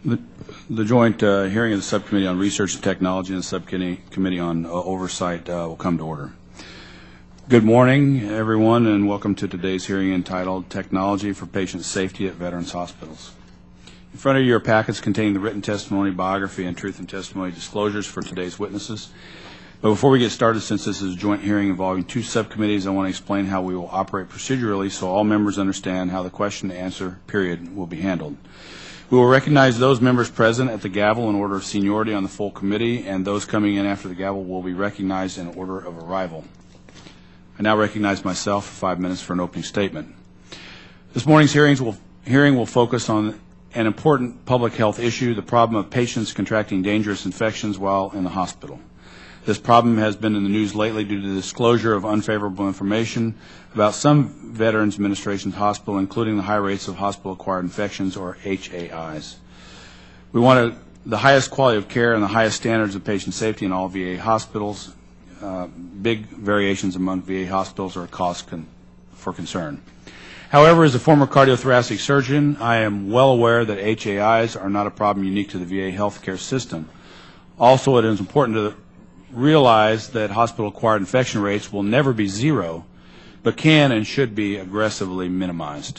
The joint hearing of the Subcommittee on Research and Technology and the Subcommittee on Oversight will come to order. Good morning, everyone, and welcome to today's hearing entitled Technology for Patient Safety at Veterans Hospitals. In front of you are packets containing the written testimony, biography, and truth and testimony disclosures for today's witnesses. But before we get started, since this is a joint hearing involving two subcommittees, I want to explain how we will operate procedurally so all members understand how the question and answer period will be handled. We will recognize those members present at the gavel in order of seniority on the full committee, and those coming in after the gavel will be recognized in order of arrival. I now recognize myself for 5 minutes for an opening statement. This morning's hearing will focus on an important public health issue, the problem of patients contracting dangerous infections while in the hospital. This problem has been in the news lately due to the disclosure of unfavorable information about some Veterans Administration hospitals, including the high rates of hospital-acquired infections, or HAIs. We want the highest quality of care and the highest standards of patient safety in all VA hospitals. Big variations among VA hospitals are a cause for concern. However, as a former cardiothoracic surgeon, I am well aware that HAIs are not a problem unique to the VA healthcare system. Also, it is important to realize that hospital-acquired infection rates will never be zero, but can and should be aggressively minimized.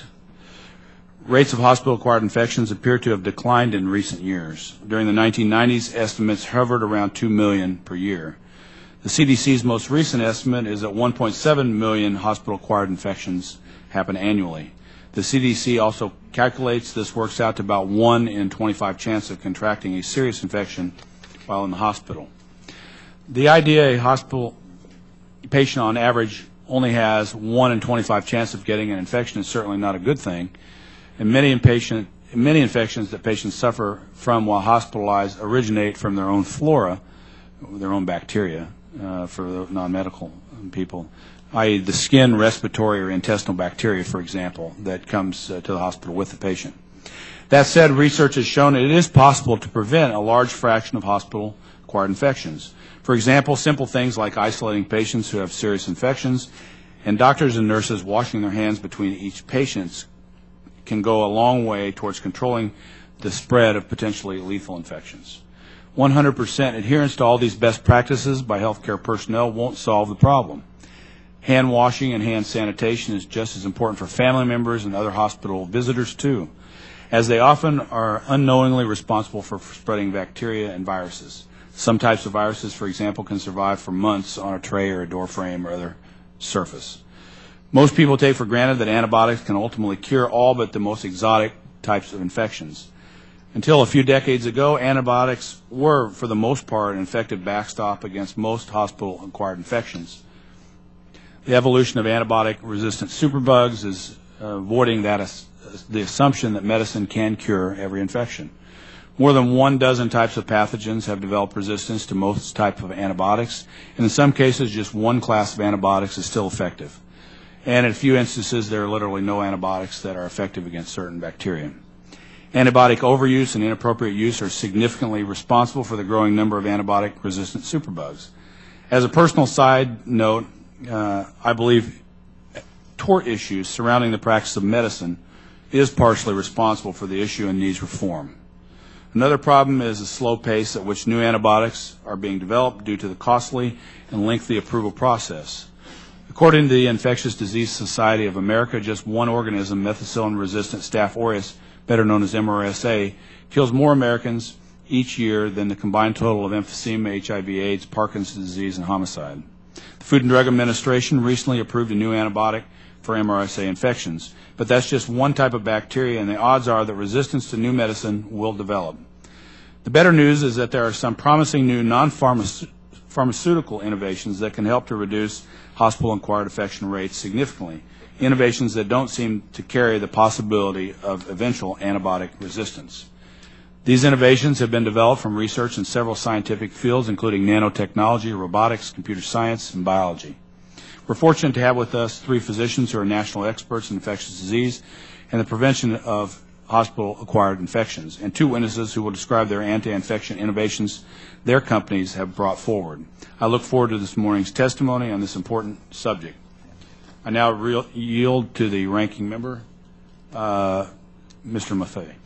Rates of hospital-acquired infections appear to have declined in recent years. During the 1990s, estimates hovered around 2 million per year. The CDC's most recent estimate is that 1.7 million hospital-acquired infections happen annually. The CDC also calculates this works out to about 1 in 25 chance of contracting a serious infection while in the hospital. The idea a hospital patient on average only has 1 in 25 chance of getting an infection is certainly not a good thing. And many infections that patients suffer from while hospitalized originate from their own flora, their own bacteria, for the non-medical people, i.e. the skin, respiratory, or intestinal bacteria, for example, that comes to the hospital with the patient. That said, research has shown it is possible to prevent a large fraction of hospital-acquired infections. For example, simple things like isolating patients who have serious infections and doctors and nurses washing their hands between each patient can go a long way towards controlling the spread of potentially lethal infections. 100% adherence to all these best practices by healthcare personnel won't solve the problem. Hand washing and hand sanitation is just as important for family members and other hospital visitors too, as they often are unknowingly responsible for spreading bacteria and viruses. Some types of viruses, for example, can survive for months on a tray or a door frame or other surface. Most people take for granted that antibiotics can ultimately cure all but the most exotic types of infections. Until a few decades ago, antibiotics were, for the most part, an effective backstop against most hospital-acquired infections. The evolution of antibiotic-resistant superbugs is avoiding the assumption that medicine can cure every infection. More than 12 types of pathogens have developed resistance to most types of antibiotics, and in some cases just one class of antibiotics is still effective. And in a few instances, there are literally no antibiotics that are effective against certain bacteria. Antibiotic overuse and inappropriate use are significantly responsible for the growing number of antibiotic-resistant superbugs. As a personal side note, I believe tort issues surrounding the practice of medicine is partially responsible for the issue and needs reform. Another problem is the slow pace at which new antibiotics are being developed due to the costly and lengthy approval process. According to the Infectious Disease Society of America, just one organism, methicillin-resistant Staph aureus, better known as MRSA, kills more Americans each year than the combined total of emphysema, HIV/AIDS, Parkinson's disease, and homicide. The Food and Drug Administration recently approved a new antibiotic for MRSA infections, but that's just one type of bacteria, and the odds are that resistance to new medicine will develop. The better news is that there are some promising new non-pharmaceutical innovations that can help to reduce hospital-acquired infection rates significantly, innovations that don't seem to carry the possibility of eventual antibiotic resistance. These innovations have been developed from research in several scientific fields, including nanotechnology, robotics, computer science, and biology. We're fortunate to have with us 3 physicians who are national experts in infectious disease and the prevention of hospital-acquired infections, and 2 witnesses who will describe their anti-infection innovations their companies have brought forward. I look forward to this morning's testimony on this important subject. I now yield to the ranking member, Mr. Maffei.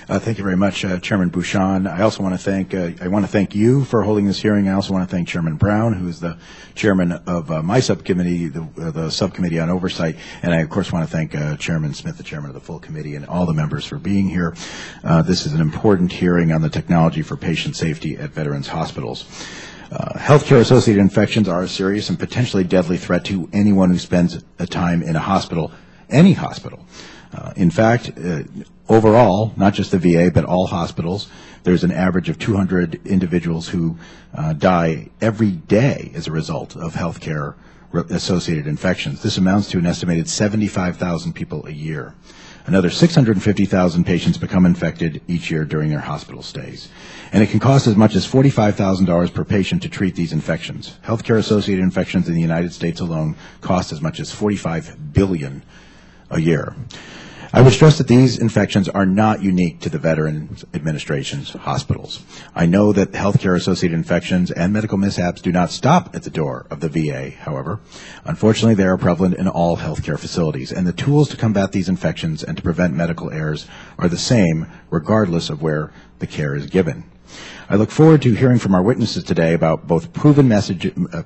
Thank you very much, Chairman Bouchon. I also want to thank you for holding this hearing. I also want to thank Chairman Brown, who is the chairman of my subcommittee, the Subcommittee on Oversight, and I, of course, want to thank Chairman Smith, the chairman of the full committee, and all the members for being here. This is an important hearing on the technology for patient safety at veterans hospitals. Healthcare-associated infections are a serious and potentially deadly threat to anyone who spends a time in a hospital, any hospital. In fact, overall, not just the VA, but all hospitals, there's an average of 200 individuals who die every day as a result of healthcare-associated infections. This amounts to an estimated 75,000 people a year. Another 650,000 patients become infected each year during their hospital stays. And it can cost as much as $45,000 per patient to treat these infections. Healthcare-associated infections in the United States alone cost as much as $45 billion a year. I would stress that these infections are not unique to the Veterans Administration's hospitals. I know that healthcare-associated infections and medical mishaps do not stop at the door of the VA, however. Unfortunately, they are prevalent in all healthcare facilities, and the tools to combat these infections and to prevent medical errors are the same regardless of where the care is given. I look forward to hearing from our witnesses today about both proven methods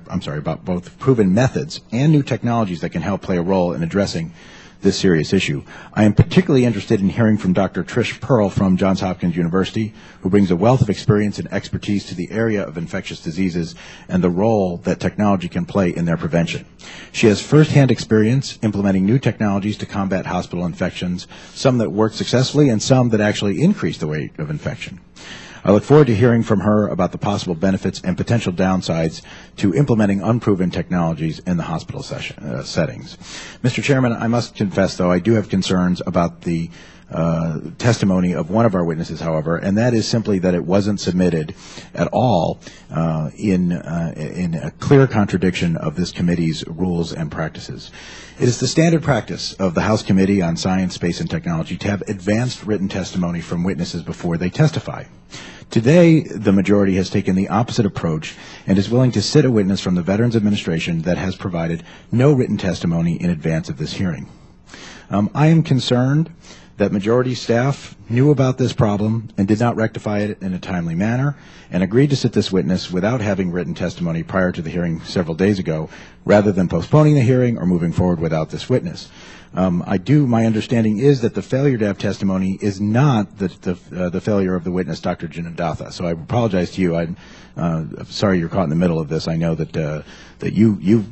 and new technologies that can help play a role in addressing this serious issue. I am particularly interested in hearing from Dr. Trish Pearl from Johns Hopkins University, who brings a wealth of experience and expertise to the area of infectious diseases and the role that technology can play in their prevention. She has firsthand experience implementing new technologies to combat hospital infections, some that work successfully and some that actually increase the rate of infection. I look forward to hearing from her about the possible benefits and potential downsides to implementing unproven technologies in the hospital settings. Mr. Chairman, I must confess, though, I do have concerns about the testimony of one of our witnesses, however, and that is simply that it wasn't submitted at all in a clear contradiction of this committee's rules and practices. It is the standard practice of the House Committee on Science, Space, and Technology to have advanced written testimony from witnesses before they testify. Today, the majority has taken the opposite approach and is willing to sit a witness from the Veterans Administration that has provided no written testimony in advance of this hearing. I am concerned that majority staff knew about this problem and did not rectify it in a timely manner and agreed to sit this witness without having written testimony prior to the hearing several days ago, rather than postponing the hearing or moving forward without this witness. My understanding is that the failure to have testimony is not the failure of the witness, Dr. Jinadatha. So I apologize to you. I'm sorry you're caught in the middle of this. I know that you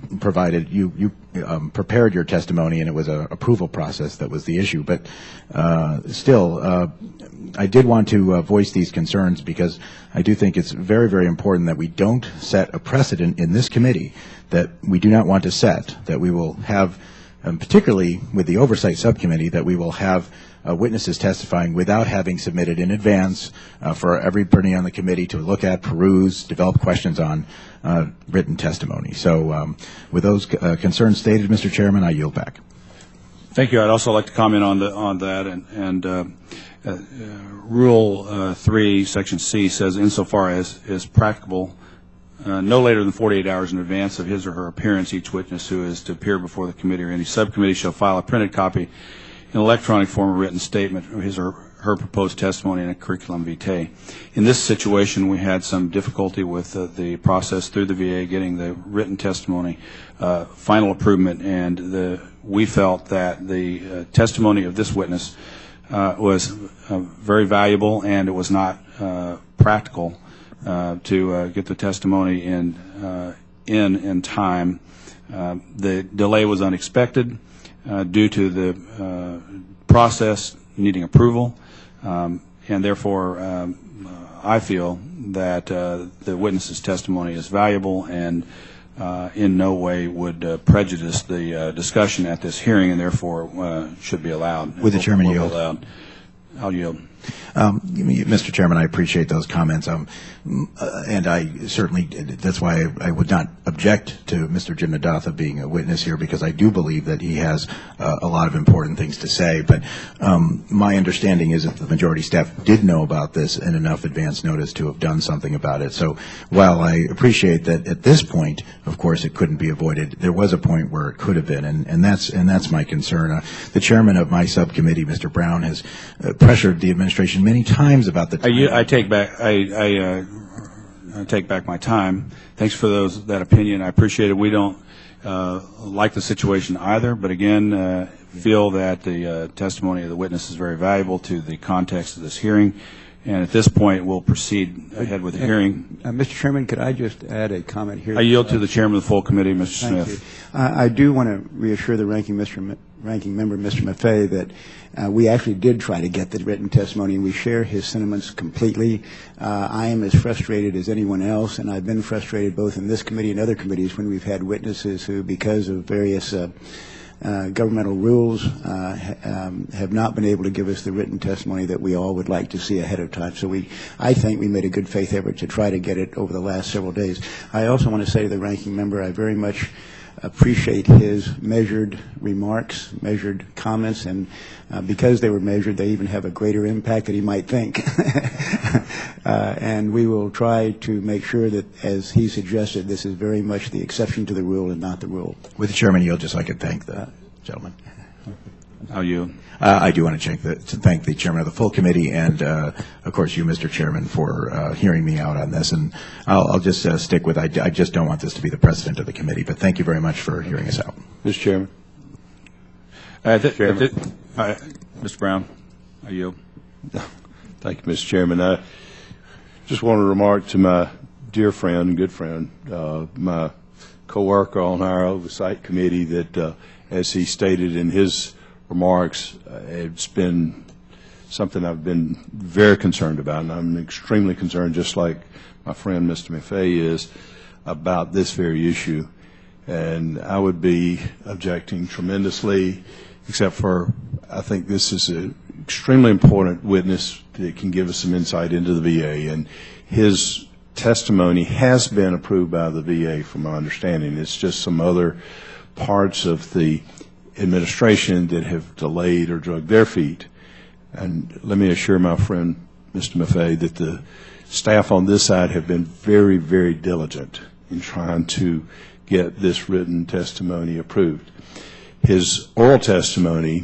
prepared your testimony, and it was an approval process that was the issue. But still, I did want to voice these concerns because I do think it's very, very important that we don't set a precedent in this committee that we do not want to set, that we will have, particularly with the Oversight Subcommittee, that we will have witnesses testifying without having submitted in advance for everybody on the committee to look at, peruse, develop questions on written testimony. So with those concerns stated, Mr. Chairman, I yield back. Thank you. I'd also like to comment on that. And Rule 3, Section C says, insofar as is practicable, no later than 48 hours in advance of his or her appearance, each witness who is to appear before the committee or any subcommittee shall file a printed copy in electronic form, a written statement of his or her proposed testimony and a curriculum vitae. In this situation, we had some difficulty with the process through the VA getting the written testimony final approval, and we felt that the testimony of this witness was very valuable, and it was not practical to get the testimony in time. The delay was unexpected due to the process needing approval, and therefore I feel that the witness's testimony is valuable and in no way would prejudice the discussion at this hearing, and therefore should be allowed. Would the chairman yield? I'll yield. Mr. Chairman, I appreciate those comments, and I certainly, that's why I would not object to Mr. Jinadatha being a witness here, because I do believe that he has a lot of important things to say. But my understanding is that the majority staff did know about this in enough advance notice to have done something about it. So while I appreciate that at this point, of course, it couldn't be avoided, there was a point where it could have been, and that's my concern. The chairman of my subcommittee, Mr. Brown, has pressured the administration administration many times about the time. I take back my time. Thanks for that opinion. I appreciate it. We don't like the situation either, but again, feel that the testimony of the witness is very valuable to the context of this hearing. And at this point, we'll proceed ahead with the hearing. Mr. Chairman, could I just add a comment here? I yield to the chairman of the full committee, Mr. Thank Smith. you. I do want to reassure the ranking member, Mr. Maffei, that we actually did try to get the written testimony, and we share his sentiments completely. I am as frustrated as anyone else, and I've been frustrated both in this committee and other committees when we've had witnesses who, because of various governmental rules, have not been able to give us the written testimony that we all would like to see ahead of time. So I think we made a good faith effort to try to get it over the last several days. I also want to say to the ranking member, I very much appreciate his measured remarks, measured comments, and because they were measured, they even have a greater impact than he might think. And we will try to make sure that, as he suggested, this is very much the exception to the rule and not the rule. With the chairman yield, just so I could thank the gentleman. How you? I do want to thank the chairman of the full committee and, of course, you, Mr. Chairman, for hearing me out on this. And I'll just stick with I just don't want this to be the precedent of the committee. But thank you very much for hearing us out. Mr. Chairman. Mr. Brown, I yield. Thank you, Mr. Chairman. I just want to remark to my dear friend, good friend, my co-worker on our Oversight Committee that, as he stated in his remarks, it's been something I've been very concerned about, and I'm extremely concerned, just like my friend Mr. Maffei is, about this very issue. And I would be objecting tremendously, except for I think this is an extremely important witness that can give us some insight into the VA. And his testimony has been approved by the VA, from my understanding. It's just some other parts of the administration that have delayed or dragged their feet. And let me assure my friend, Mr. Maffei, that the staff on this side have been very, very diligent in trying to get this written testimony approved. His oral testimony,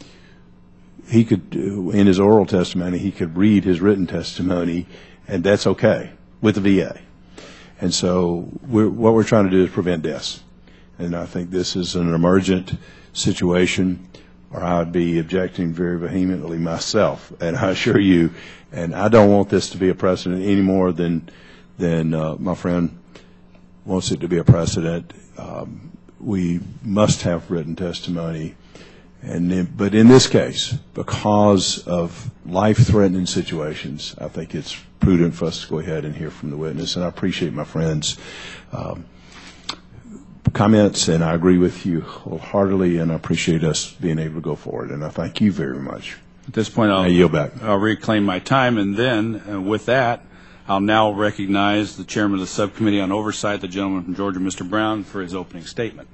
in his oral testimony, he could read his written testimony, and that's okay with the VA. And so what we're trying to do is prevent deaths. And I think this is an emergent situation, or I would be objecting very vehemently myself. And I assure you, and I don't want this to be a precedent any more than my friend wants it to be a precedent. We must have written testimony. But in this case, because of life-threatening situations, I think it's prudent for us to go ahead and hear from the witness. And I appreciate my friend's comments, and I agree with you wholeheartedly, and I appreciate us being able to go forward. And I thank you very much. At this point, I yield back. I'll reclaim my time, and then with that, I'll now recognize the chairman of the Subcommittee on Oversight, the gentleman from Georgia, Mr. Brown, for his opening statement.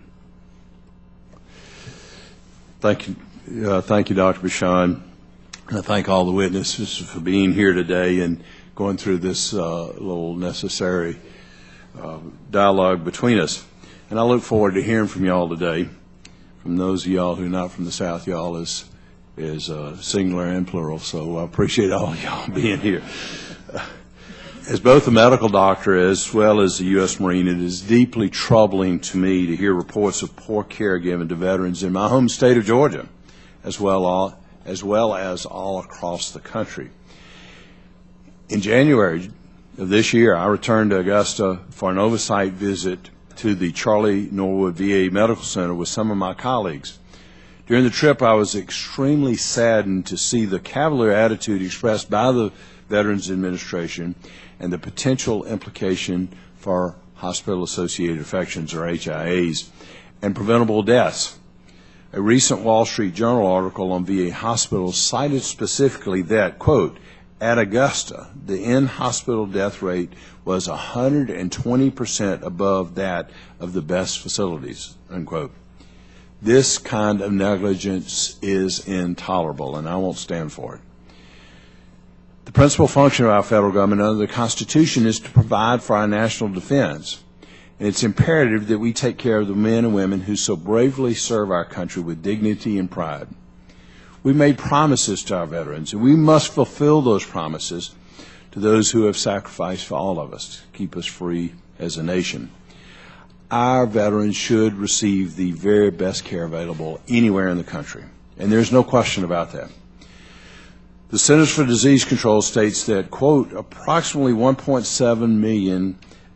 Thank you, Dr. Bashan. And I thank all the witnesses for being here today and going through this little necessary dialogue between us. And I look forward to hearing from y'all today. From those of y'all who are not from the South, y'all is singular and plural, so I appreciate all y'all being here. As both a medical doctor as well as a U.S. Marine, it is deeply troubling to me to hear reports of poor care given to veterans in my home state of Georgia, as well as all across the country. In January of this year, I returned to Augusta for an oversight visit to the Charlie Norwood VA Medical Center with some of my colleagues. During the trip, I was extremely saddened to see the cavalier attitude expressed by the Veterans Administration and the potential implication for hospital-associated infections, or HIAs, and preventable deaths. A recent Wall Street Journal article on VA hospitals cited specifically that, quote, at Augusta, the in-hospital death rate was 120% above that of the best facilities, unquote. This kind of negligence is intolerable, and I won't stand for it. The principal function of our federal government under the Constitution is to provide for our national defense. And it's imperative that we take care of the men and women who so bravely serve our country with dignity and pride. We made promises to our veterans, and we must fulfill those promises to those who have sacrificed for all of us to keep us free as a nation. Our veterans should receive the very best care available anywhere in the country, and there's no question about that. The Centers for Disease Control states that, quote, approximately 1.7 million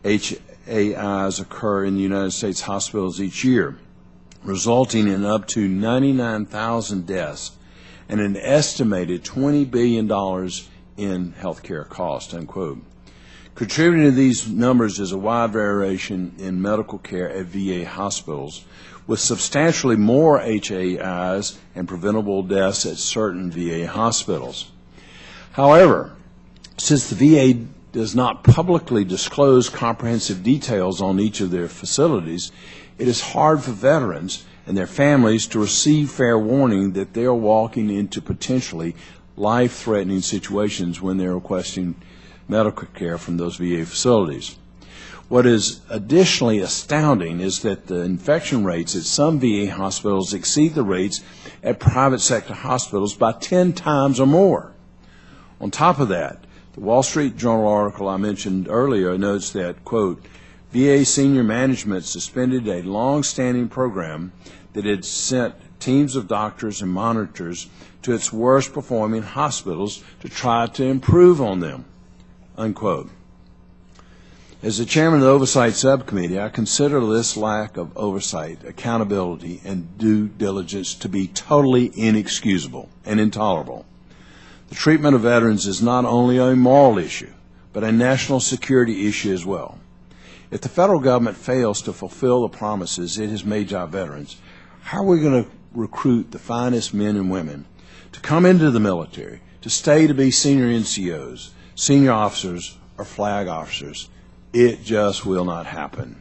HAIs occur in the United States hospitals each year, resulting in up to 99,000 deaths and an estimated $20 billion in healthcare costs, unquote. Contributing to these numbers is a wide variation in medical care at VA hospitals, with substantially more HAIs and preventable deaths at certain VA hospitals. However, since the VA does not publicly disclose comprehensive details on each of their facilities, it is hard for veterans and their families to receive fair warning that they are walking into potentially life-threatening situations when they're requesting medical care from those VA facilities. What is additionally astounding is that the infection rates at some VA hospitals exceed the rates at private sector hospitals by 10 times or more. On top of that, the Wall Street Journal article I mentioned earlier notes that, quote, VA senior management suspended a long-standing program that had sent teams of doctors and monitors to its worst-performing hospitals to try to improve on them, unquote. As the chairman of the Oversight Subcommittee, I consider this lack of oversight, accountability, and due diligence to be totally inexcusable and intolerable. The treatment of veterans is not only a moral issue, but a national security issue as well. If the federal government fails to fulfill the promises it has made to our veterans, how are we going to recruit the finest men and women to come into the military, to stay to be senior NCOs, senior officers, or flag officers? It just will not happen.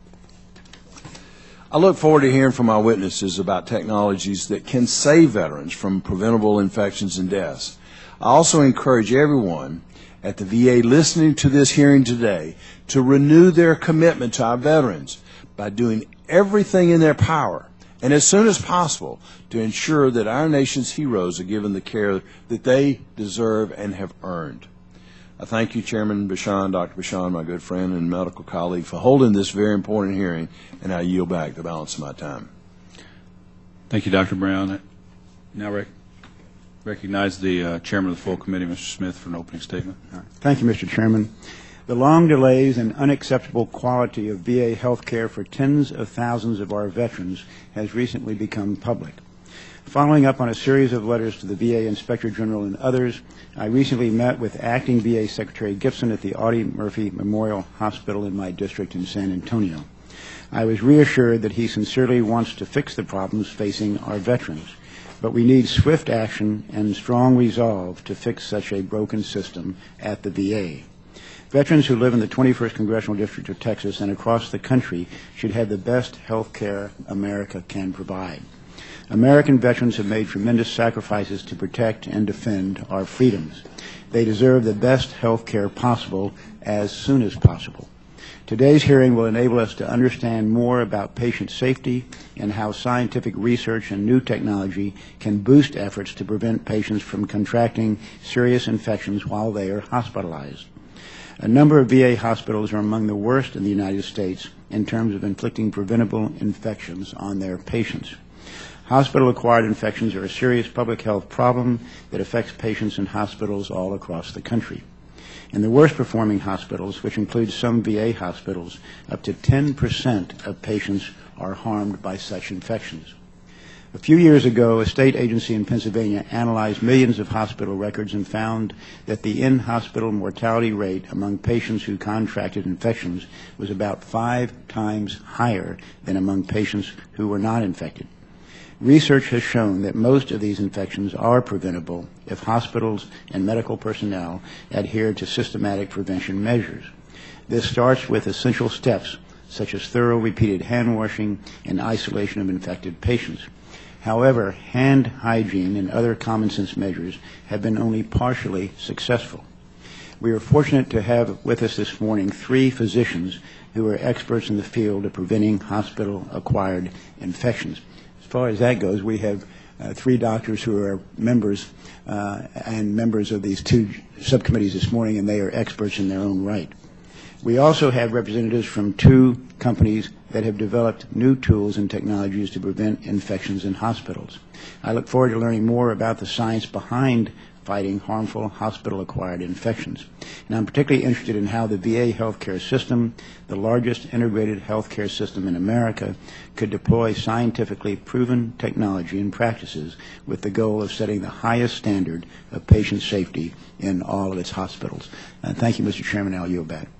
I look forward to hearing from our witnesses about technologies that can save veterans from preventable infections and deaths. I also encourage everyone at the VA listening to this hearing today to renew their commitment to our veterans by doing everything in their power and as soon as possible to ensure that our nation's heroes are given the care that they deserve and have earned. I thank you, Chairman Bashan, Dr. Bashan, my good friend and medical colleague, for holding this very important hearing, and I yield back the balance of my time. Thank you, Dr. Brown. I now recognize the chairman of the full committee, Mr. Smith, for an opening statement. Thank you, Mr. Chairman. The long delays and unacceptable quality of VA health care for tens of thousands of our veterans has recently become public. Following up on a series of letters to the VA Inspector General and others, I recently met with Acting VA Secretary Gibson at the Audie Murphy Memorial Hospital in my district in San Antonio. I was reassured that he sincerely wants to fix the problems facing our veterans, but we need swift action and strong resolve to fix such a broken system at the VA. Veterans who live in the 21st Congressional District of Texas and across the country should have the best health care America can provide. American veterans have made tremendous sacrifices to protect and defend our freedoms. They deserve the best health care possible as soon as possible. Today's hearing will enable us to understand more about patient safety and how scientific research and new technology can boost efforts to prevent patients from contracting serious infections while they are hospitalized. A number of VA hospitals are among the worst in the United States in terms of inflicting preventable infections on their patients. Hospital-acquired infections are a serious public health problem that affects patients in hospitals all across the country. In the worst-performing hospitals, which includes some VA hospitals, up to 10% of patients are harmed by such infections. A few years ago, a state agency in Pennsylvania analyzed millions of hospital records and found that the in-hospital mortality rate among patients who contracted infections was about 5 times higher than among patients who were not infected. Research has shown that most of these infections are preventable if hospitals and medical personnel adhere to systematic prevention measures. This starts with essential steps such as thorough repeated hand washing and isolation of infected patients. However, hand hygiene and other common sense measures have been only partially successful. We are fortunate to have with us this morning 3 physicians who are experts in the field of preventing hospital-acquired infections. As far as that goes, we have three doctors who are members and members of these two subcommittees this morning, and they are experts in their own right. We also have representatives from two companies that have developed new tools and technologies to prevent infections in hospitals. I look forward to learning more about the science behind fighting harmful hospital-acquired infections. And I'm particularly interested in how the VA healthcare system, the largest integrated healthcare system in America, could deploy scientifically proven technology and practices with the goal of setting the highest standard of patient safety in all of its hospitals. Thank you, Mr. Chairman. I'll yield back.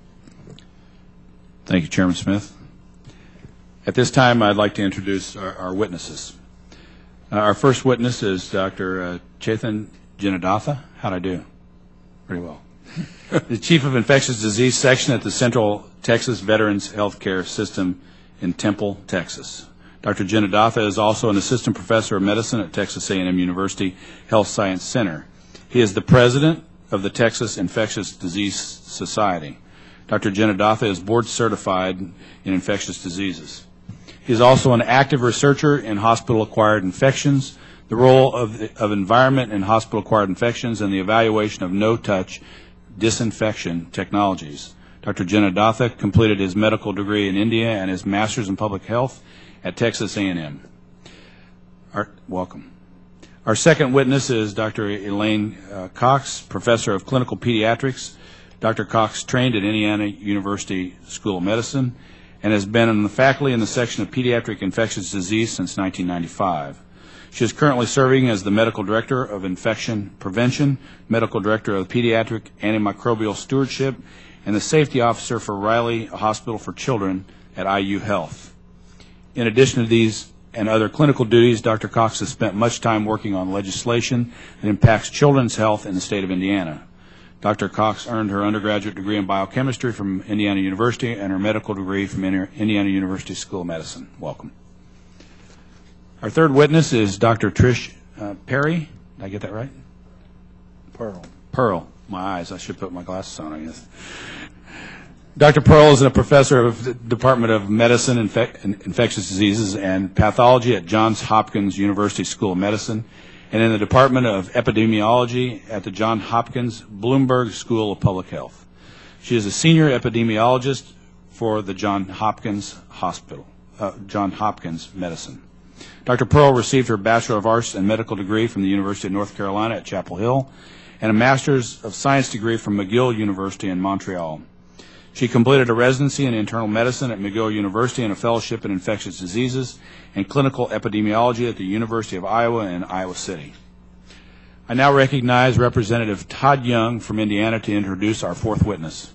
Thank you, Chairman Smith. At this time, I'd like to introduce our witnesses. Our first witness is Dr. Chetan Janadatha. How'd I do? Pretty well. The Chief of Infectious Disease Section at the Central Texas Veterans Healthcare System in Temple, Texas. Dr. Janadatha is also an Assistant Professor of Medicine at Texas A&M University Health Science Center. He is the President of the Texas Infectious Disease Society. Dr. Janadatha is board certified in infectious diseases. He is also an active researcher in hospital-acquired infections, the role of environment in hospital-acquired infections, and the evaluation of no-touch disinfection technologies. Dr. Janadatha completed his medical degree in India and his master's in public health at Texas A&M. Welcome. Our second witness is Dr. Elaine Cox, Professor of Clinical Pediatrics. Dr. Cox trained at Indiana University School of Medicine and has been in the faculty in the section of Pediatric Infectious Disease since 1995. She is currently serving as the Medical Director of Infection Prevention, Medical Director of Pediatric Antimicrobial Stewardship, and the Safety Officer for Riley Hospital for Children at IU Health. In addition to these and other clinical duties, Dr. Cox has spent much time working on legislation that impacts children's health in the state of Indiana. Dr. Cox earned her undergraduate degree in biochemistry from Indiana University and her medical degree from Indiana University School of Medicine. Welcome. Our third witness is Dr. Trish Perry. Did I get that right? Pearl. My eyes. I should put my glasses on, I guess. Dr. Pearl is a professor of the Department of Medicine, Infectious Diseases, and Pathology at Johns Hopkins University School of Medicine, and in the Department of Epidemiology at the Johns Hopkins Bloomberg School of Public Health. She is a senior epidemiologist for the Johns Hopkins Medicine. Dr. Pearl received her Bachelor of Arts and Medical degree from the University of North Carolina at Chapel Hill and a Master's of Science degree from McGill University in Montreal. She completed a residency in internal medicine at McGill University and a fellowship in infectious diseases and clinical epidemiology at the University of Iowa in Iowa City. I now recognize Representative Todd Young from Indiana to introduce our fourth witness.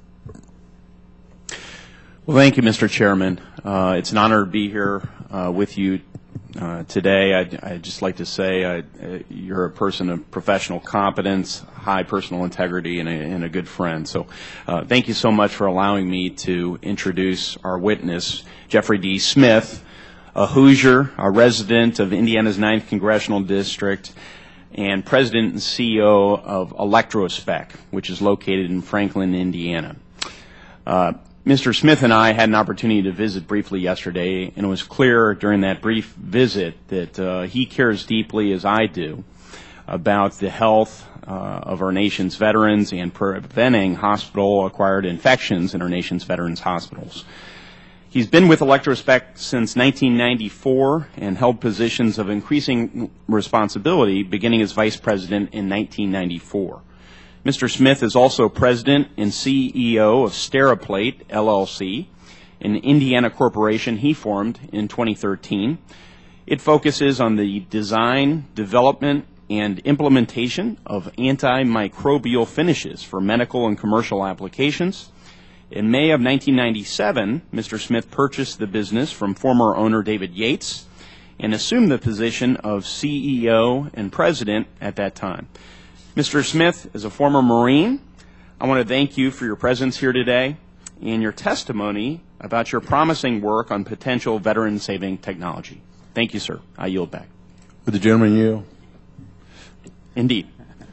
Well, thank you, Mr. Chairman. It's an honor to be here with you today. I'd just like to say you're a person of professional competence, high personal integrity, and a good friend. So thank you so much for allowing me to introduce our witness, Jeffrey D. Smith, a Hoosier, a resident of Indiana's 9th Congressional District, and president and CEO of Electrospec, which is located in Franklin, Indiana. Mr. Smith and I had an opportunity to visit briefly yesterday, and it was clear during that brief visit that he cares deeply, as I do, about the health of our nation's veterans and preventing hospital-acquired infections in our nation's veterans' hospitals. He's been with Electrospec since 1994 and held positions of increasing responsibility beginning as vice president in 1994. Mr. Smith is also president and CEO of Steriplate, LLC, an Indiana corporation he formed in 2013. It focuses on the design, development, and implementation of antimicrobial finishes for medical and commercial applications. In May of 1997, Mr. Smith purchased the business from former owner David Yates and assumed the position of CEO and president at that time. Mr. Smith is a former Marine. I want to thank you for your presence here today and your testimony about your promising work on potential veteran-saving technology. Thank you, sir. I yield back. Would the gentleman yield? Indeed.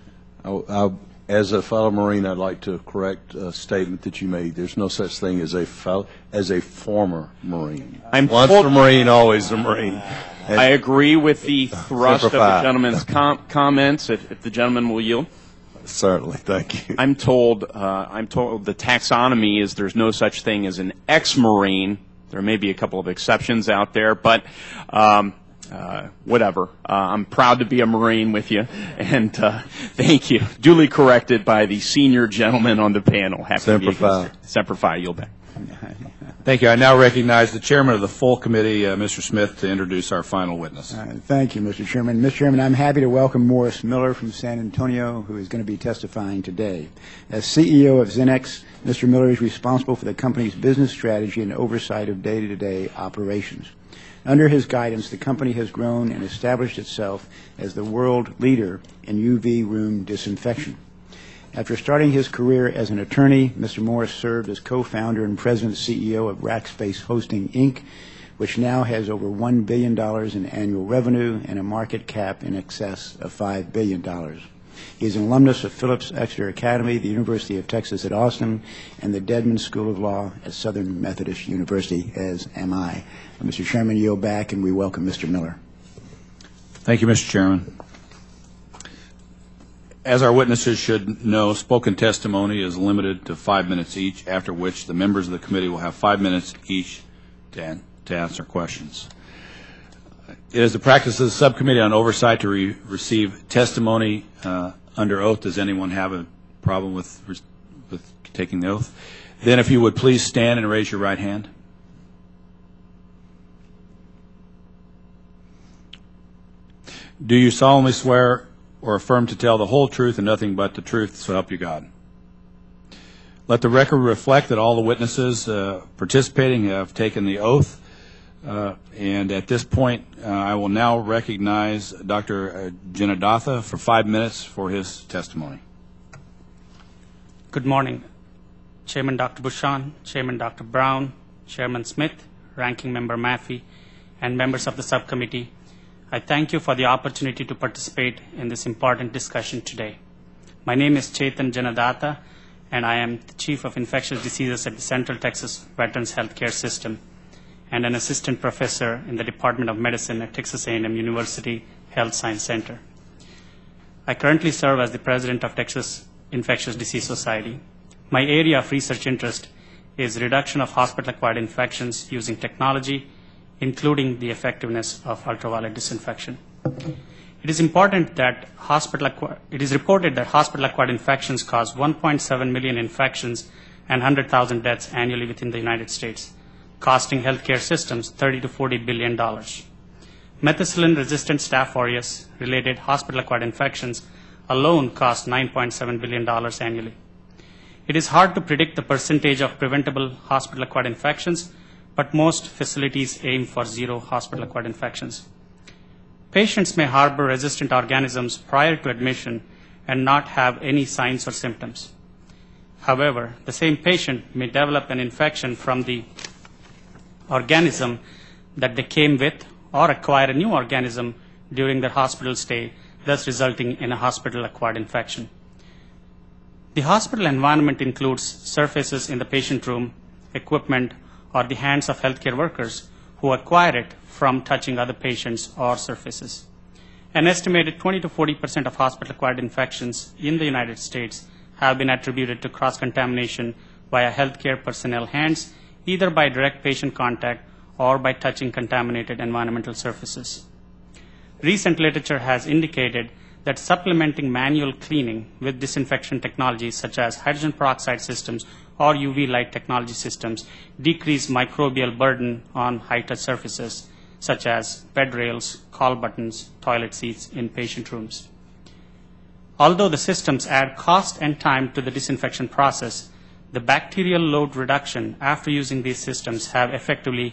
As a fellow Marine, I'd like to correct a statement that you made. There's no such thing as a former Marine. Once a Marine, always a Marine. I agree with the thrust of the Simplify. gentleman's comments, if the gentleman will yield. Certainly, thank you. I'm told the taxonomy is there's no such thing as an ex-Marine. There may be a couple of exceptions out there, but whatever. I'm proud to be a Marine with you, and thank you. Duly corrected by the senior gentleman on the panel. Semper Fi. Semper Fi, yield back. Thank you. I now recognize the chairman of the full committee, Mr. Smith, to introduce our final witness. Thank you, Mr. Chairman. Mr. Chairman, I'm happy to welcome Morris Miller from San Antonio, who is going to be testifying today. As CEO of Xinex, Mr. Miller is responsible for the company's business strategy and oversight of day-to-day operations. Under his guidance, the company has grown and established itself as the world leader in UV room disinfection. After starting his career as an attorney, Mr. Morris served as co-founder and president and CEO of Rackspace Hosting, Inc., which now has over $1 billion in annual revenue and a market cap in excess of $5 billion. He is an alumnus of Phillips Exeter Academy, the University of Texas at Austin, and the Dedman School of Law at Southern Methodist University, as am I. Mr. Chairman, yield back, and we welcome Mr. Miller. Thank you, Mr. Chairman. As our witnesses should know, spoken testimony is limited to 5 minutes each, after which the members of the committee will have 5 minutes each to answer questions. It is the practice of the Subcommittee on Oversight to receive testimony under oath. Does anyone have a problem with taking the oath? Then if you would please stand and raise your right hand. Do you solemnly swear or affirm to tell the whole truth and nothing but the truth, so help you God? Let the record reflect that all the witnesses participating have taken the oath. And at this point, I will now recognize Dr. Janadatha for 5 minutes for his testimony. Good morning, Chairman Dr. Bouchon, Chairman Dr. Brown, Chairman Smith, Ranking Member Maffei, and members of the subcommittee. I thank you for the opportunity to participate in this important discussion today. My name is Chetan Janadatha, and I am the Chief of Infectious Diseases at the Central Texas Veterans Healthcare System and an assistant professor in the Department of Medicine at Texas A&M University Health Science Center. I currently serve as the president of Texas Infectious Disease Society. My area of research interest is reduction of hospital-acquired infections using technology, including the effectiveness of ultraviolet disinfection. It is reported that hospital-acquired infections cause 1.7 million infections and 100,000 deaths annually within the United States, costing healthcare systems $30 to $40 billion. Methicillin-resistant Staph aureus-related hospital-acquired infections alone cost $9.7 billion annually. It is hard to predict the percentage of preventable hospital-acquired infections, but most facilities aim for zero hospital-acquired infections. Patients may harbor resistant organisms prior to admission and not have any signs or symptoms. However, the same patient may develop an infection from the organism that they came with or acquire a new organism during their hospital stay, thus resulting in a hospital-acquired infection. The hospital environment includes surfaces in the patient room, equipment, or the hands of healthcare workers who acquire it from touching other patients or surfaces. An estimated 20 to 40% of hospital-acquired infections in the United States have been attributed to cross-contamination via healthcare personnel hands, either by direct patient contact or by touching contaminated environmental surfaces. Recent literature has indicated that supplementing manual cleaning with disinfection technologies such as hydrogen peroxide systems or UV light technology systems decrease microbial burden on high-touch surfaces such as bed rails, call buttons, toilet seats in patient rooms. Although the systems add cost and time to the disinfection process, the bacterial load reduction after using these systems have effectively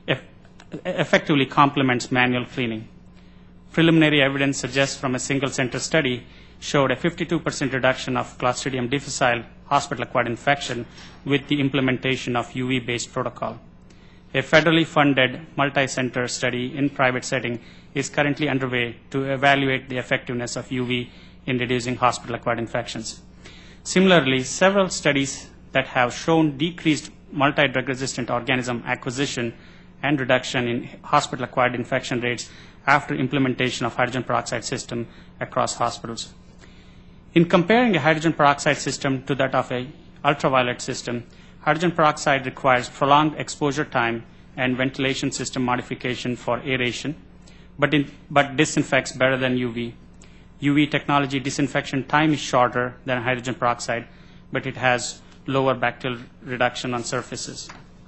complements manual cleaning. Preliminary evidence suggests from a single-center study showed a 52% reduction of Clostridium difficile hospital-acquired infection with the implementation of UV-based protocol. A federally funded multi-center study in private setting is currently underway to evaluate the effectiveness of UV in reducing hospital-acquired infections. Similarly, several studies that have shown decreased multi-drug resistant organism acquisition and reduction in hospital-acquired infection rates after implementation of hydrogen peroxide system across hospitals. In comparing a hydrogen peroxide system to that of an ultraviolet system, hydrogen peroxide requires prolonged exposure time and ventilation system modification for aeration, but disinfects better than UV. UV technology disinfection time is shorter than hydrogen peroxide, but it has lower bacterial reduction on surfaces.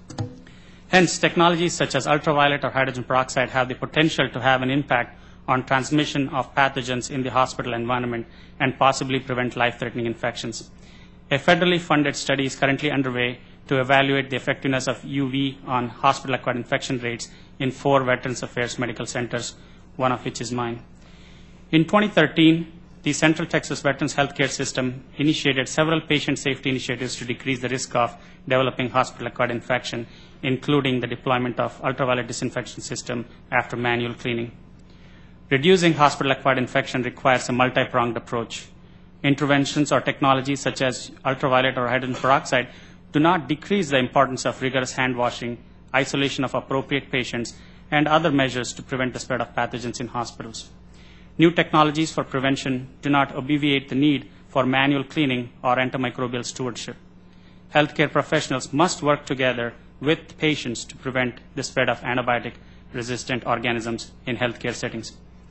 Hence, technologies such as ultraviolet or hydrogen peroxide have the potential to have an impact on transmission of pathogens in the hospital environment and possibly prevent life-threatening infections. A federally funded study is currently underway to evaluate the effectiveness of UV on hospital-acquired infection rates in 4 Veterans Affairs medical centers, one of which is mine. In 2013, the Central Texas Veterans Healthcare System initiated several patient safety initiatives to decrease the risk of developing hospital-acquired infection, including the deployment of ultraviolet disinfection system after manual cleaning. Reducing hospital-acquired infection requires a multi-pronged approach. Interventions or technologies such as ultraviolet or hydrogen peroxide do not decrease the importance of rigorous hand washing, isolation of appropriate patients, and other measures to prevent the spread of pathogens in hospitals. New technologies for prevention do not obviate the need for manual cleaning or antimicrobial stewardship. Healthcare professionals must work together with patients to prevent the spread of antibiotic-resistant organisms in healthcare settings.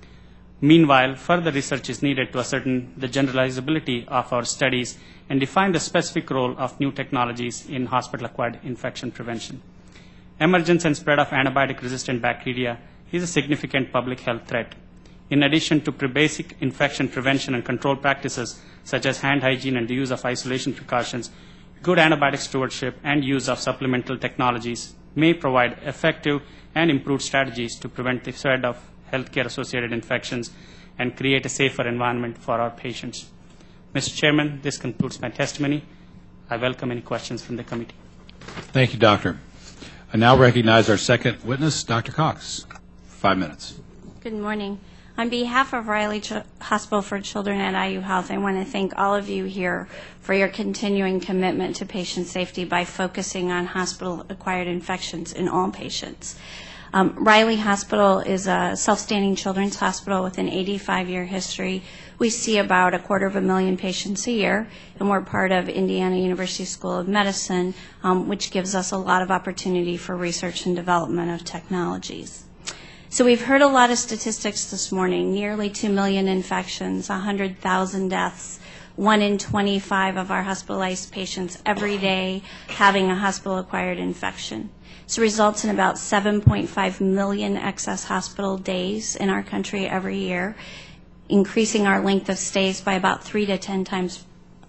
Meanwhile, further research is needed to ascertain the generalizability of our studies and define the specific role of new technologies in hospital-acquired infection prevention. Emergence and spread of antibiotic-resistant bacteria is a significant public health threat. In addition to basic infection prevention and control practices such as hand hygiene and the use of isolation precautions, good antibiotic stewardship and use of supplemental technologies may provide effective and improved strategies to prevent the spread of healthcare-associated infections and create a safer environment for our patients. Mr. Chairman, this concludes my testimony. I welcome any questions from the committee. Thank you, Doctor. I now recognize our second witness, Dr. Cox. 5 minutes. Good morning. On behalf of Riley Hospital for Children at IU Health, I want to thank all of you here for your continuing commitment to patient safety by focusing on hospital-acquired infections in all patients. Riley Hospital is a self-standing children's hospital with an 85-year history. We see about 250,000 patients a year, and we're part of Indiana University School of Medicine, which gives us a lot of opportunity for research and development of technologies. So we've heard a lot of statistics this morning, nearly 2 million infections, 100,000 deaths, 1 in 25 of our hospitalized patients every day having a hospital-acquired infection. This results in about 7.5 million excess hospital days in our country every year, increasing our length of stays by about 3 to 10 times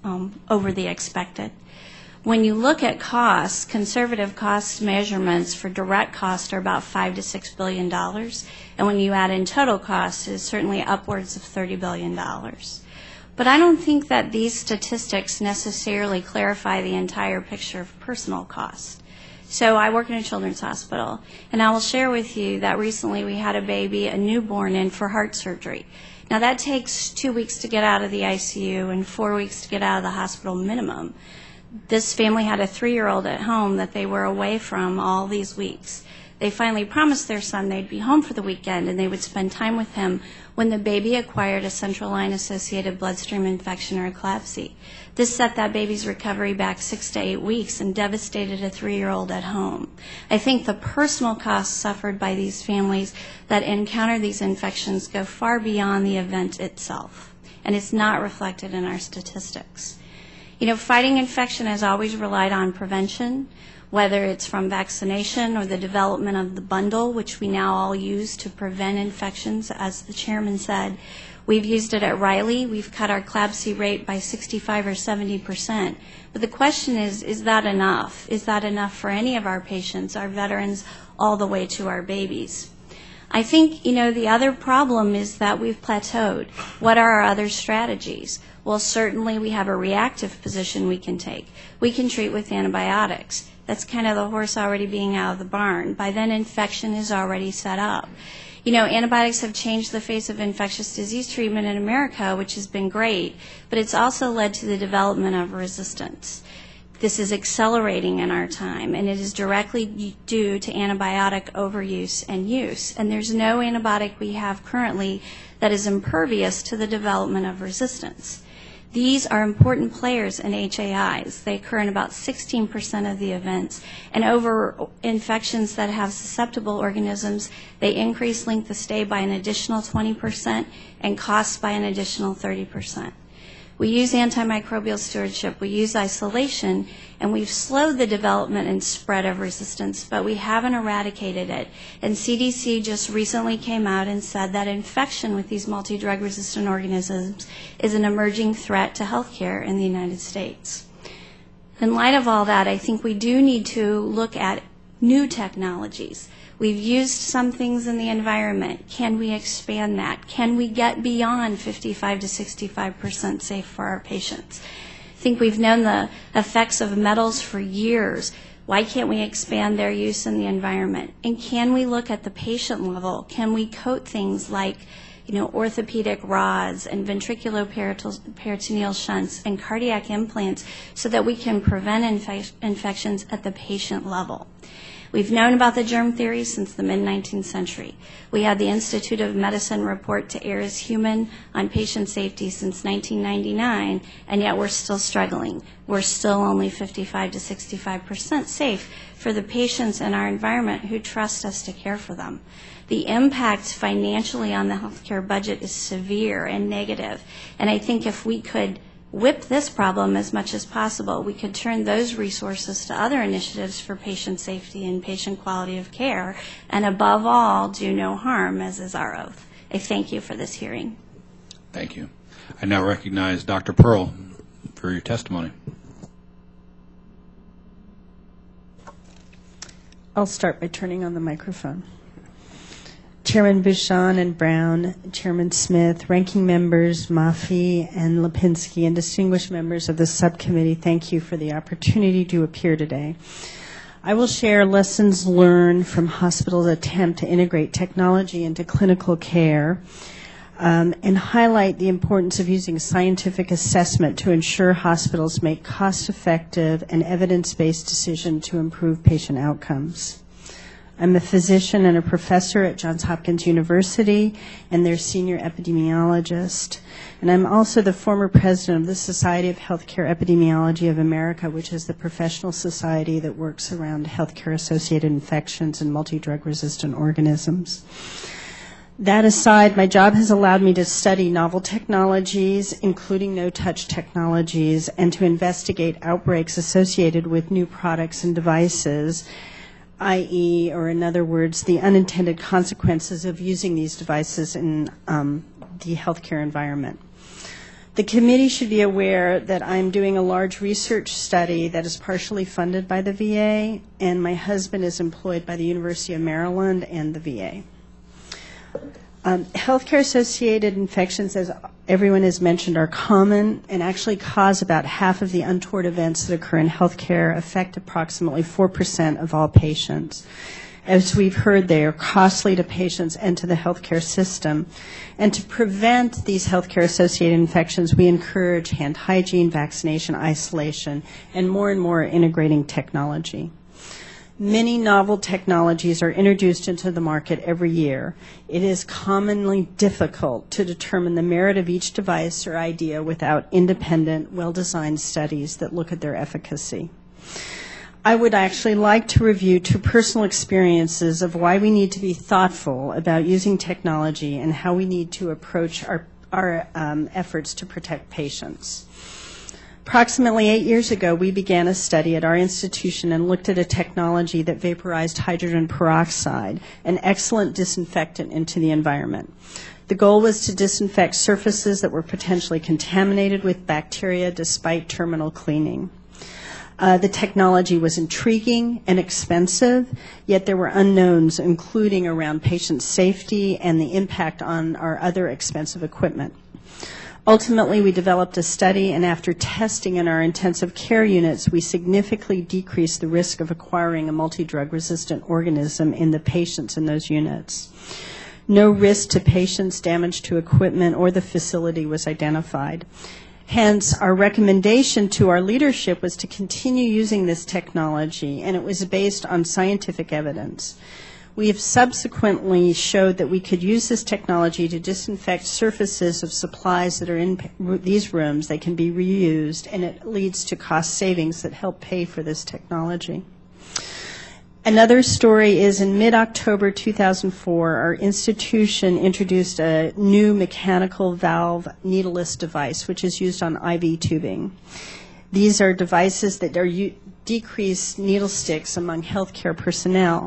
over the expected. When you look at costs, conservative cost measurements for direct costs are about $5 to $6 billion, and when you add in total costs, it's certainly upwards of $30 billion. But I don't think that these statistics necessarily clarify the entire picture of personal cost. So I work in a children's hospital, and I will share with you that recently we had a newborn in for heart surgery. Now that takes 2 weeks to get out of the ICU and 4 weeks to get out of the hospital minimum. This family had a 3-year-old at home that they were away from all these weeks. They finally promised their son they'd be home for the weekend and they would spend time with him when the baby acquired a central line-associated bloodstream infection or eclampsia. This set that baby's recovery back 6 to 8 weeks and devastated a 3-year-old at home. I think the personal costs suffered by these families that encounter these infections go far beyond the event itself, and it's not reflected in our statistics. You know, fighting infection has always relied on prevention, whether it's from vaccination or the development of the bundle, which we now all use to prevent infections, as the chairman said. We've used it at Riley. We've cut our eclampsia rate by 65 or 70%. But the question is that enough? Is that enough for any of our patients, our veterans, all the way to our babies? I think, the other problem is that we've plateaued. What are our other strategies? Well, certainly we have a reactive position we can take. We can treat with antibiotics. That's kind of the horse already being out of the barn. By then, infection is already set up. Antibiotics have changed the face of infectious disease treatment in America, which has been great, but it's also led to the development of resistance. This is accelerating in our time, and it is directly due to antibiotic overuse and use. And there's no antibiotic we have currently that is impervious to the development of resistance. These are important players in HAIs. They occur in about 16% of the events. And over infections that have susceptible organisms, they increase length of stay by an additional 20% and costs by an additional 30%. We use antimicrobial stewardship, we use isolation, and we've slowed the development and spread of resistance, but we haven't eradicated it. And CDC just recently came out and said that infection with these multi-drug resistant organisms is an emerging threat to healthcare in the United States. In light of all that, I think we do need to look at new technologies. We've used some things in the environment. Can we expand that? Can we get beyond 55 to 65% safe for our patients? I think we've known the effects of metals for years. Why can't we expand their use in the environment? And can we look at the patient level? Can we coat things like, orthopedic rods and ventriculoperitoneal shunts and cardiac implants so that we can prevent infections at the patient level? We've known about the germ theory since the mid-19th century. We had the Institute of Medicine report to err as human on patient safety since 1999, and yet we're still struggling. We're still only 55 to 65% safe for the patients in our environment who trust us to care for them. The impact financially on the healthcare budget is severe and negative, and I think if we could whip this problem as much as possible, we could turn those resources to other initiatives for patient safety and patient quality of care, and above all, do no harm, as is our oath. I thank you for this hearing. Thank you. I now recognize Dr. Pearl for your testimony. I'll start by turning on the microphone. Chairman Buchan and Brown, Chairman Smith, ranking members Maffei and Lipinski, and distinguished members of the subcommittee, thank you for the opportunity to appear today. I will share lessons learned from hospitals' attempt to integrate technology into clinical care and highlight the importance of using scientific assessment to ensure hospitals make cost-effective and evidence-based decisions to improve patient outcomes. I'm a physician and a professor at Johns Hopkins University and their senior epidemiologist. And I'm also the former president of the Society of Healthcare Epidemiology of America, which is the professional society that works around healthcare-associated infections and multi-drug resistant organisms. That aside, my job has allowed me to study novel technologies, including no-touch technologies, and to investigate outbreaks associated with new products and devices, i.e., or in other words, the unintended consequences of using these devices in the healthcare environment. The committee should be aware that I'm doing a large research study that is partially funded by the VA, and my husband is employed by the University of Maryland and the VA. Healthcare-associated infections, as everyone has mentioned, are common and actually cause about half of the untoward events that occur in healthcare, affect approximately 4% of all patients. As we've heard, they are costly to patients and to the healthcare system. And to prevent these healthcare-associated infections, we encourage hand hygiene, vaccination, isolation, and more integrating technology. Many novel technologies are introduced into the market every year. It is commonly difficult to determine the merit of each device or idea without independent, well-designed studies that look at their efficacy. I would actually like to review two personal experiences of why we need to be thoughtful about using technology and how we need to approach our efforts to protect patients. Approximately 8 years ago, we began a study at our institution and looked at a technology that vaporized hydrogen peroxide, an excellent disinfectant, into the environment. The goal was to disinfect surfaces that were potentially contaminated with bacteria despite terminal cleaning. The technology was intriguing and expensive, yet there were unknowns, including around patient safety and the impact on our other expensive equipment. Ultimately, we developed a study, and after testing in our intensive care units, we significantly decreased the risk of acquiring a multi-drug resistant organism in the patients in those units. No risk to patients, damage to equipment, or the facility was identified. Hence, our recommendation to our leadership was to continue using this technology, and it was based on scientific evidence. We have subsequently showed that we could use this technology to disinfect surfaces of supplies that are in these rooms. They can be reused, and it leads to cost savings that help pay for this technology. Another story is in mid-October 2004, our institution introduced a new mechanical valve needleless device, which is used on IV tubing. These are devices that decrease needle sticks among healthcare personnel.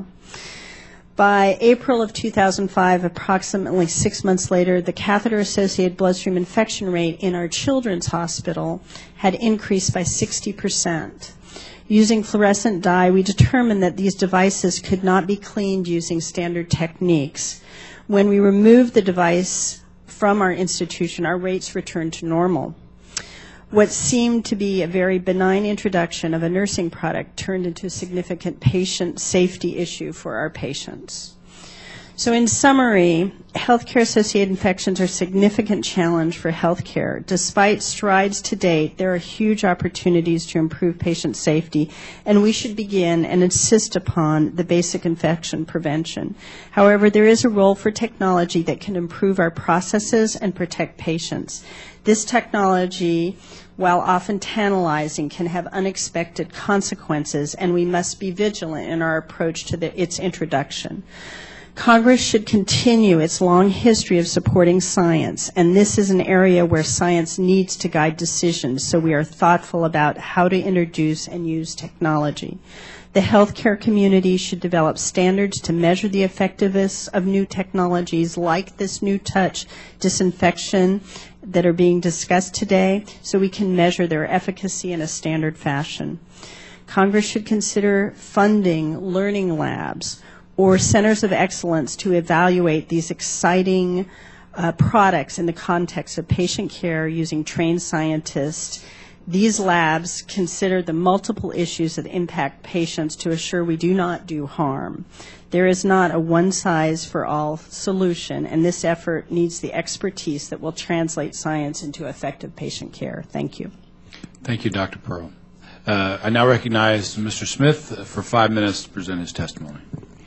By April of 2005, approximately 6 months later, the catheter-associated bloodstream infection rate in our children's hospital had increased by 60%. Using fluorescent dye, we determined that these devices could not be cleaned using standard techniques. When we removed the device from our institution, our rates returned to normal. What seemed to be a very benign introduction of a nursing product turned into a significant patient safety issue for our patients. So in summary, healthcare-associated infections are a significant challenge for healthcare. Despite strides to date, there are huge opportunities to improve patient safety, and we should begin and insist upon the basic infection prevention. However, there is a role for technology that can improve our processes and protect patients. This technology, while often tantalizing, can have unexpected consequences, and we must be vigilant in our approach to its introduction. Congress should continue its long history of supporting science, and this is an area where science needs to guide decisions, so we are thoughtful about how to introduce and use technology. The healthcare community should develop standards to measure the effectiveness of new technologies like this new touch disinfection that are being discussed today, so we can measure their efficacy in a standard fashion. Congress should consider funding learning labs or centers of excellence to evaluate these exciting products in the context of patient care using trained scientists. These labs consider the multiple issues that impact patients to assure we do not do harm. There is not a one-size-for-all solution, and this effort needs the expertise that will translate science into effective patient care. Thank you. Thank you, Dr. Pearl. I now recognize Mr. Smith for 5 minutes to present his testimony.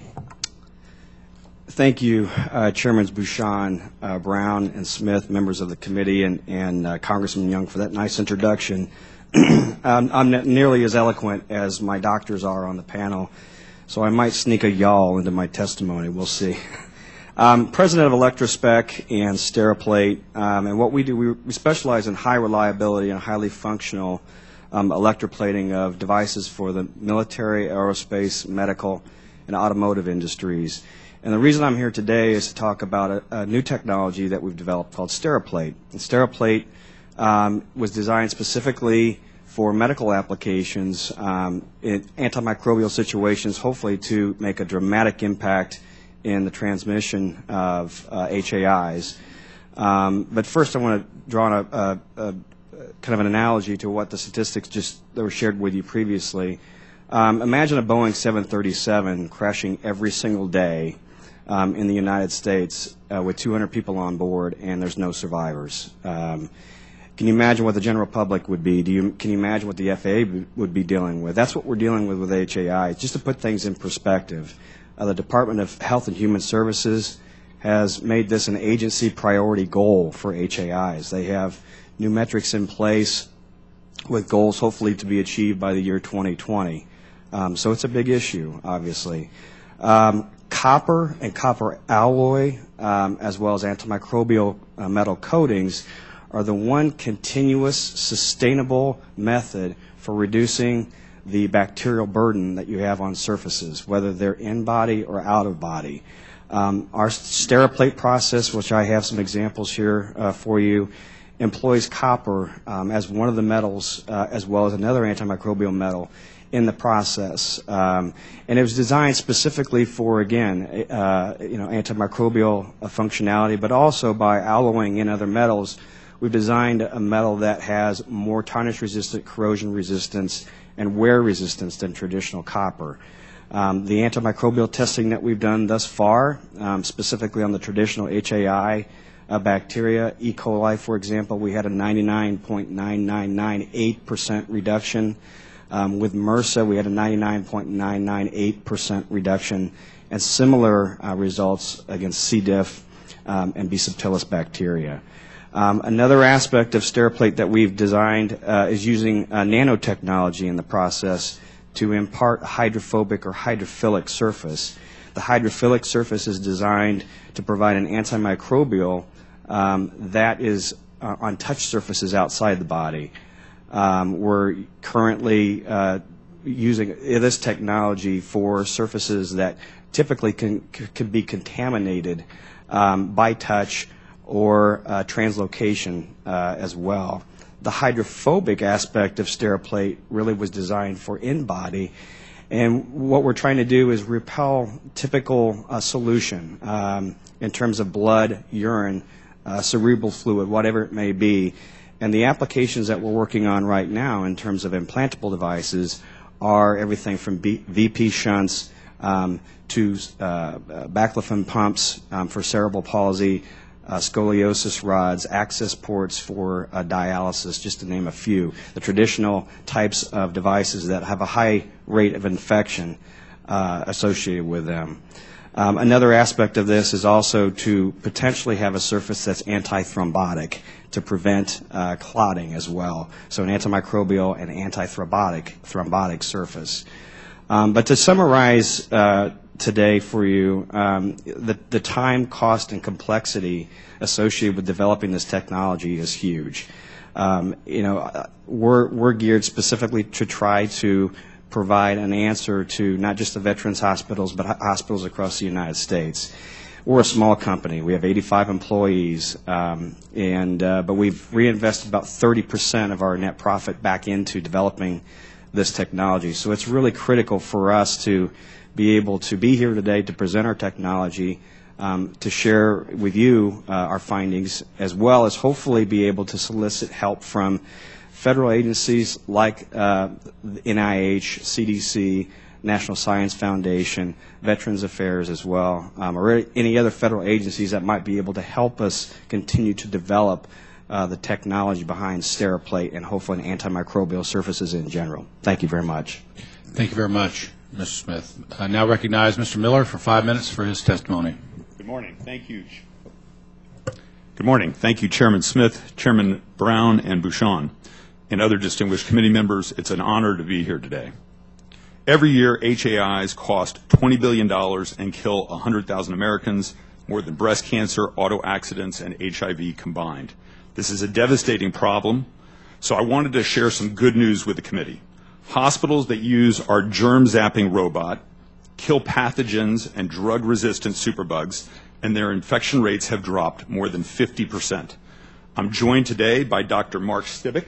Thank you, Chairman Bouchon, Brown, and Smith, members of the committee, and Congressman Young for that nice introduction. I'm not nearly as eloquent as my doctors are on the panel, so I might sneak a y'all into my testimony. We'll see. I'm president of Electrospec and Steriplate, and what we do, we specialize in high reliability and highly functional electroplating of devices for the military, aerospace, medical, and automotive industries. And the reason I'm here today is to talk about a new technology that we've developed called Steriplate. And Steriplate was designed specifically for medical applications in antimicrobial situations, hopefully to make a dramatic impact in the transmission of HAIs. But first I want to draw on a kind of an analogy to what the statistics that were shared with you previously. Imagine a Boeing 737 crashing every single day in the United States with 200 people on board, and there's no survivors. Can you imagine what the general public would be? Can you imagine what the FAA would be dealing with? That's what we're dealing with HAI. Just to put things in perspective, the Department of Health and Human Services has made this an agency priority goal for HAIs. They have new metrics in place with goals hopefully to be achieved by the year 2020. So it's a big issue, obviously. Copper and copper alloy, as well as antimicrobial metal coatings, are the one continuous, sustainable method for reducing the bacterial burden that you have on surfaces, whether they're in body or out of body. Our Steriplate process, which I have some examples here for you, employs copper as one of the metals, as well as another antimicrobial metal in the process. And it was designed specifically for, again, antimicrobial functionality, but also by alloying in other metals, we've designed a metal that has more tarnish resistant, corrosion resistance, and wear resistance than traditional copper. The antimicrobial testing that we've done thus far, specifically on the traditional HAI, bacteria. E. coli, for example, we had a 99.9998% reduction. With MRSA, we had a 99.998% reduction, and similar results against C. diff and B. subtilis bacteria. Another aspect of SteriPlate that we've designed is using nanotechnology in the process to impart hydrophobic or hydrophilic surface. The hydrophilic surface is designed to provide an antimicrobial that is on touch surfaces outside the body. We're currently using this technology for surfaces that typically can be contaminated by touch or translocation as well. The hydrophobic aspect of SteriPlate really was designed for in-body, and what we're trying to do is repel typical solution in terms of blood, urine, cerebral fluid, whatever it may be. And the applications that we're working on right now in terms of implantable devices are everything from VP shunts to baclofen pumps for cerebral palsy, scoliosis rods, access ports for dialysis, just to name a few. The traditional types of devices that have a high rate of infection associated with them. Another aspect of this is also to potentially have a surface that's antithrombotic to prevent clotting as well. So an antimicrobial and antithrombotic surface. But to summarize today for you, the time, cost, and complexity associated with developing this technology is huge. We're geared specifically to try to provide an answer to not just the veterans hospitals, but hospitals across the United States. We're a small company. We have 85 employees, but we've reinvested about 30% of our net profit back into developing this technology. So it's really critical for us to be able to be here today to present our technology, to share with you our findings, as well as hopefully be able to solicit help from federal agencies like NIH, CDC, National Science Foundation, Veterans Affairs as well, or any other federal agencies that might be able to help us continue to develop the technology behind SteriPlate and hopefully antimicrobial surfaces in general. Thank you very much. Thank you very much, Mr. Smith. I now recognize Mr. Miller for 5 minutes for his testimony. Good morning. Thank you. Good morning. Thank you, Chairman Smith, Chairman Brown, and Bouchon, and other distinguished committee members. It's an honor to be here today. Every year, HAIs cost $20 billion and kill 100,000 Americans, more than breast cancer, auto accidents, and HIV combined. This is a devastating problem, so I wanted to share some good news with the committee. Hospitals that use our germ-zapping robot kill pathogens and drug-resistant superbugs, and their infection rates have dropped more than 50%. I'm joined today by Dr. Mark Stibic,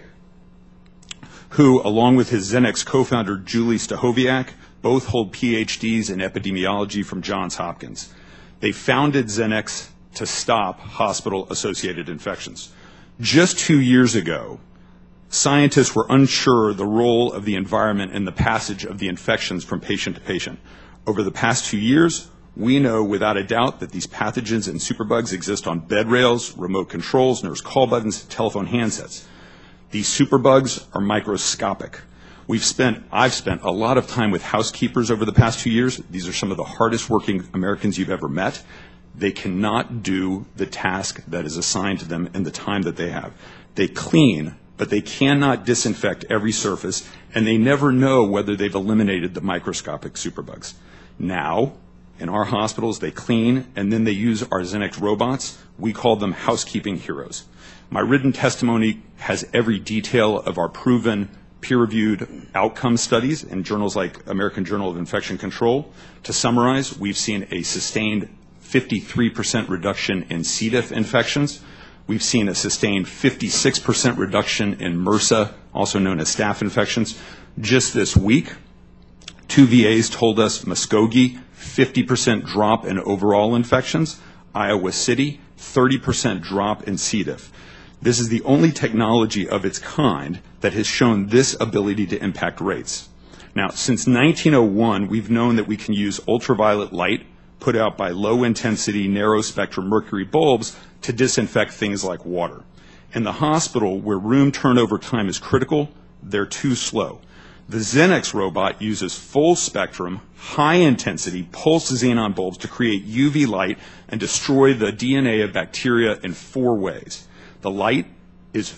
who, along with his Xenex co-founder Julie Stachowiak, both hold PhDs in epidemiology from Johns Hopkins. They founded Xenex to stop hospital-associated infections. Just 2 years ago, scientists were unsure the role of the environment in the passage of the infections from patient to patient. Over the past 2 years, we know without a doubt that these pathogens and superbugs exist on bed rails, remote controls, nurse call buttons, telephone handsets. These superbugs are microscopic. I've spent a lot of time with housekeepers over the past 2 years. These are some of the hardest working Americans you've ever met. They cannot do the task that is assigned to them in the time that they have. They clean, but they cannot disinfect every surface, and they never know whether they've eliminated the microscopic superbugs. Now, in our hospitals, they clean, and then they use our Xenex robots. We call them housekeeping heroes. My written testimony has every detail of our proven peer-reviewed outcome studies in journals like American Journal of Infection Control. To summarize, we've seen a sustained 53% reduction in C. diff infections. We've seen a sustained 56% reduction in MRSA, also known as staph infections. Just this week, 2 VAs told us Muskogee, 50% drop in overall infections. Iowa City, 30% drop in C. diff. This is the only technology of its kind that has shown this ability to impact rates. Now, since 1901, we've known that we can use ultraviolet light put out by low-intensity, narrow-spectrum mercury bulbs to disinfect things like water. In the hospital, where room turnover time is critical, they're too slow. The Xenex robot uses full spectrum, high intensity pulse xenon bulbs to create UV light and destroy the DNA of bacteria in 4 ways. The light is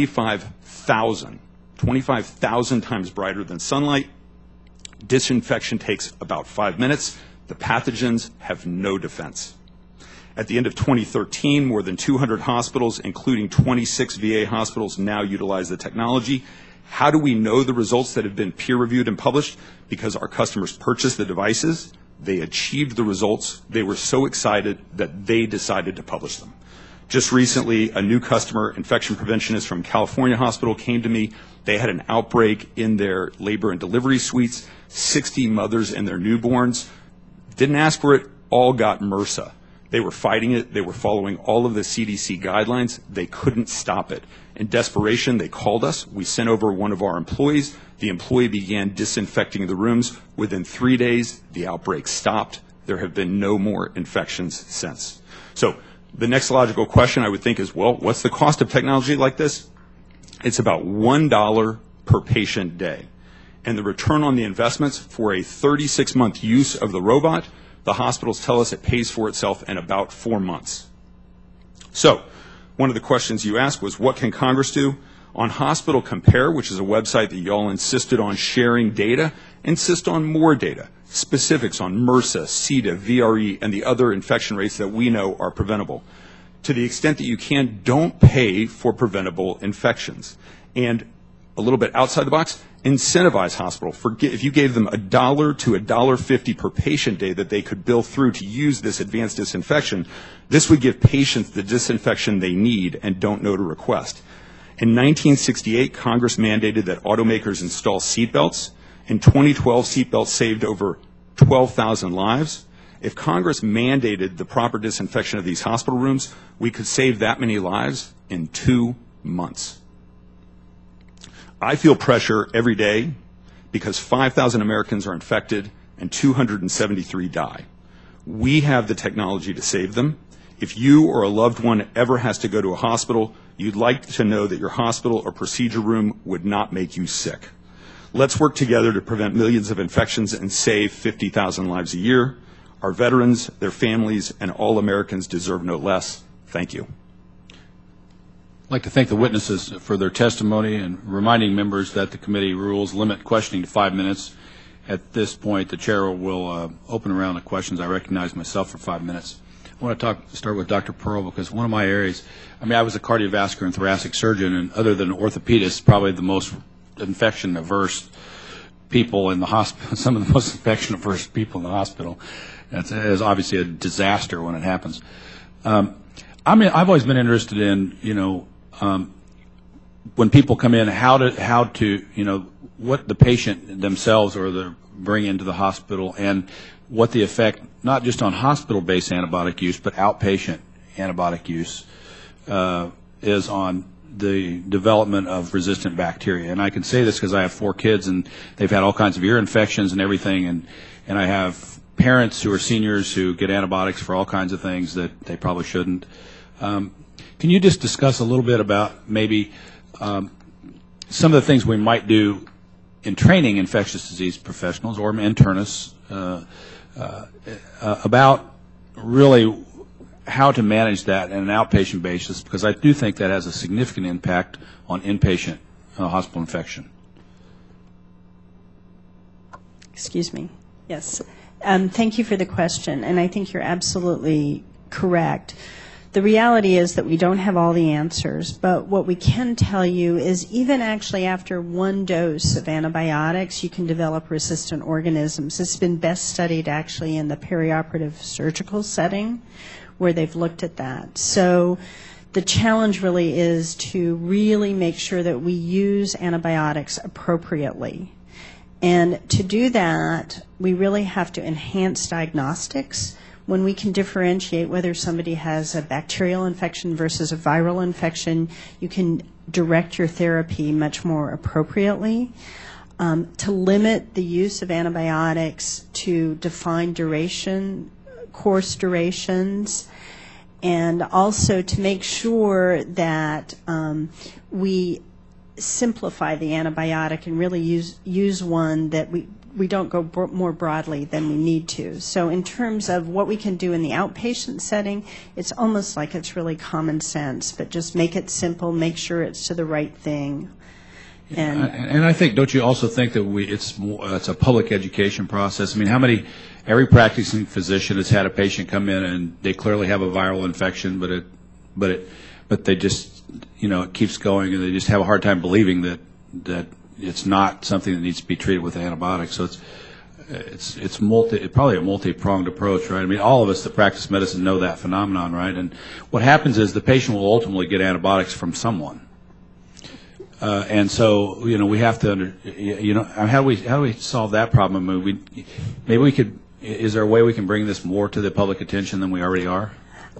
25,000 times brighter than sunlight. Disinfection takes about 5 minutes. The pathogens have no defense. At the end of 2013, more than 200 hospitals, including 26 VA hospitals, now utilize the technology. How do we know the results that have been peer-reviewed and published? Because our customers purchased the devices, they achieved the results, they were so excited that they decided to publish them. Just recently, a new customer, infection preventionist from California Hospital, came to me. They had an outbreak in their labor and delivery suites, 60 mothers and their newborns. Didn't ask for it, all got MRSA. They were fighting it. They were following all of the CDC guidelines. They couldn't stop it. In desperation, they called us. We sent over one of our employees. The employee began disinfecting the rooms. Within 3 days, the outbreak stopped. There have been no more infections since. So the next logical question I would think is, well, what's the cost of technology like this? It's about $1 per patient day. And the return on the investments for a 36-month use of the robot, the hospitals tell us it pays for itself in about 4 months. So one of the questions you asked was, what can Congress do? On Hospital Compare, which is a website that y'all insisted on sharing data, insist on more data, specifics on MRSA, CETA, VRE, and the other infection rates that we know are preventable. To the extent that you can, don't pay for preventable infections. And a little bit outside the box, incentivize hospital. If you gave them $1 to $1.50 per patient day that they could bill through to use this advanced disinfection, this would give patients the disinfection they need and don't know to request. In 1968, Congress mandated that automakers install seatbelts. In 2012, seatbelts saved over 12,000 lives. If Congress mandated the proper disinfection of these hospital rooms, we could save that many lives in 2 months. I feel pressure every day because 5,000 Americans are infected and 273 die. We have the technology to save them. If you or a loved one ever has to go to a hospital, you'd like to know that your hospital or procedure room would not make you sick. Let's work together to prevent millions of infections and save 50,000 lives a year. Our veterans, their families, and all Americans deserve no less. Thank you. I'd like to thank the witnesses for their testimony and reminding members that the committee rules limit questioning to 5 minutes. At this point, the chair will open a round of questions. I recognize myself for 5 minutes. I want to start with Dr. Pearl because one of my areas, I was a cardiovascular and thoracic surgeon, and other than orthopedists, probably the most infection-averse people in the hospital, some of the most infection-averse people in the hospital. It's obviously a disaster when it happens. I've always been interested in, when people come in, how to what the patient themselves or the bring into the hospital and what the effect, not just on hospital-based antibiotic use, but outpatient antibiotic use is on the development of resistant bacteria. And I can say this because I have 4 kids and they've had all kinds of ear infections and everything, and I have parents who are seniors who get antibiotics for all kinds of things that they probably shouldn't. Can you just discuss a little bit about maybe some of the things we might do in training infectious disease professionals or internists about really how to manage that on an outpatient basis, because I do think that has a significant impact on inpatient hospital infection. Excuse me. Yes. Thank you for the question, and I think you're absolutely correct. The reality is that we don't have all the answers, but what we can tell you is even actually after 1 dose of antibiotics, you can develop resistant organisms. It's been best studied actually in the perioperative surgical setting where they've looked at that. So the challenge really is to really make sure that we use antibiotics appropriately. And to do that, we really have to enhance diagnostics. When we can differentiate whether somebody has a bacterial infection versus a viral infection, you can direct your therapy much more appropriately. To limit the use of antibiotics to define duration, course durations, and also to make sure that we simplify the antibiotic and really use one that we don't go more broadly than we need to. So in terms of what we can do in the outpatient setting, it's almost like it's really common sense, but just make it simple, make sure it's to the right thing. And I think, don't you also think that it's a public education process? I mean, every practicing physician has had a patient come in and they clearly have a viral infection, but they just, it keeps going, and they just have a hard time believing that it's not something that needs to be treated with antibiotics. So it's probably a multi-pronged approach, right? I mean, all of us that practice medicine know that phenomenon, right? And what happens is the patient will ultimately get antibiotics from someone. And so, we have to, how do we solve that problem? Is there a way we can bring this more to the public attention than we already are?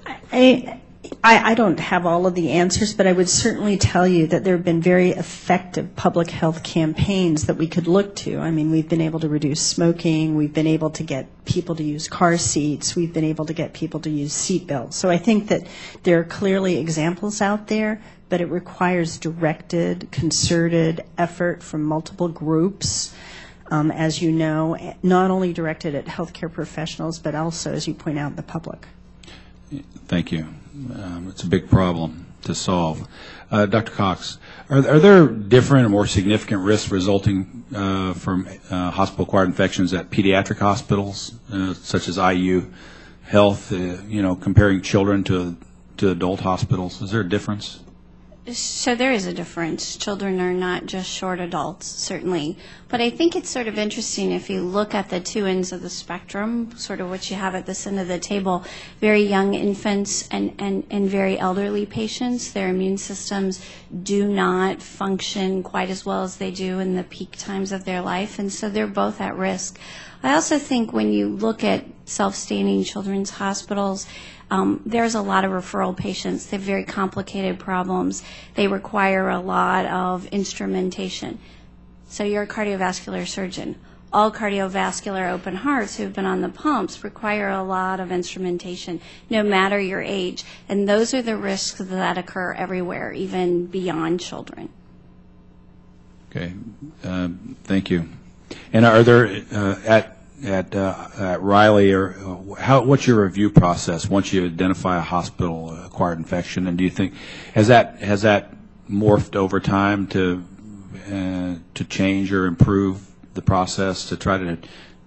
I don't have all of the answers, but I would certainly tell you that there have been very effective public health campaigns that we could look to. I mean, we've been able to reduce smoking, we've been able to get people to use car seats, we've been able to get people to use seat belts. So I think that there are clearly examples out there, but it requires directed, concerted effort from multiple groups, as you know, not only directed at healthcare professionals, but also, as you point out, the public. Thank you. It's a big problem to solve. Dr. Cox, are there different or more significant risks resulting from hospital-acquired infections at pediatric hospitals, such as IU Health, comparing children to adult hospitals? Is there a difference? So there is a difference. Children are not just short adults, certainly. But I think it's sort of interesting if you look at the two ends of the spectrum, sort of what you have at this end of the table, very young infants and very elderly patients, their immune systems do not function quite as well as they do in the peak times of their life, and so they're both at risk. I also think when you look at self-sustaining children's hospitals, there's a lot of referral patients. They have very complicated problems. They require a lot of instrumentation. So you're a cardiovascular surgeon. All cardiovascular open hearts who have been on the pumps require a lot of instrumentation, no matter your age. And those are the risks that occur everywhere, even beyond children. Okay. Thank you. And are there, at Riley, or what's your review process once you identify a hospital-acquired infection? And do you think has that morphed over time to change or improve the process to try to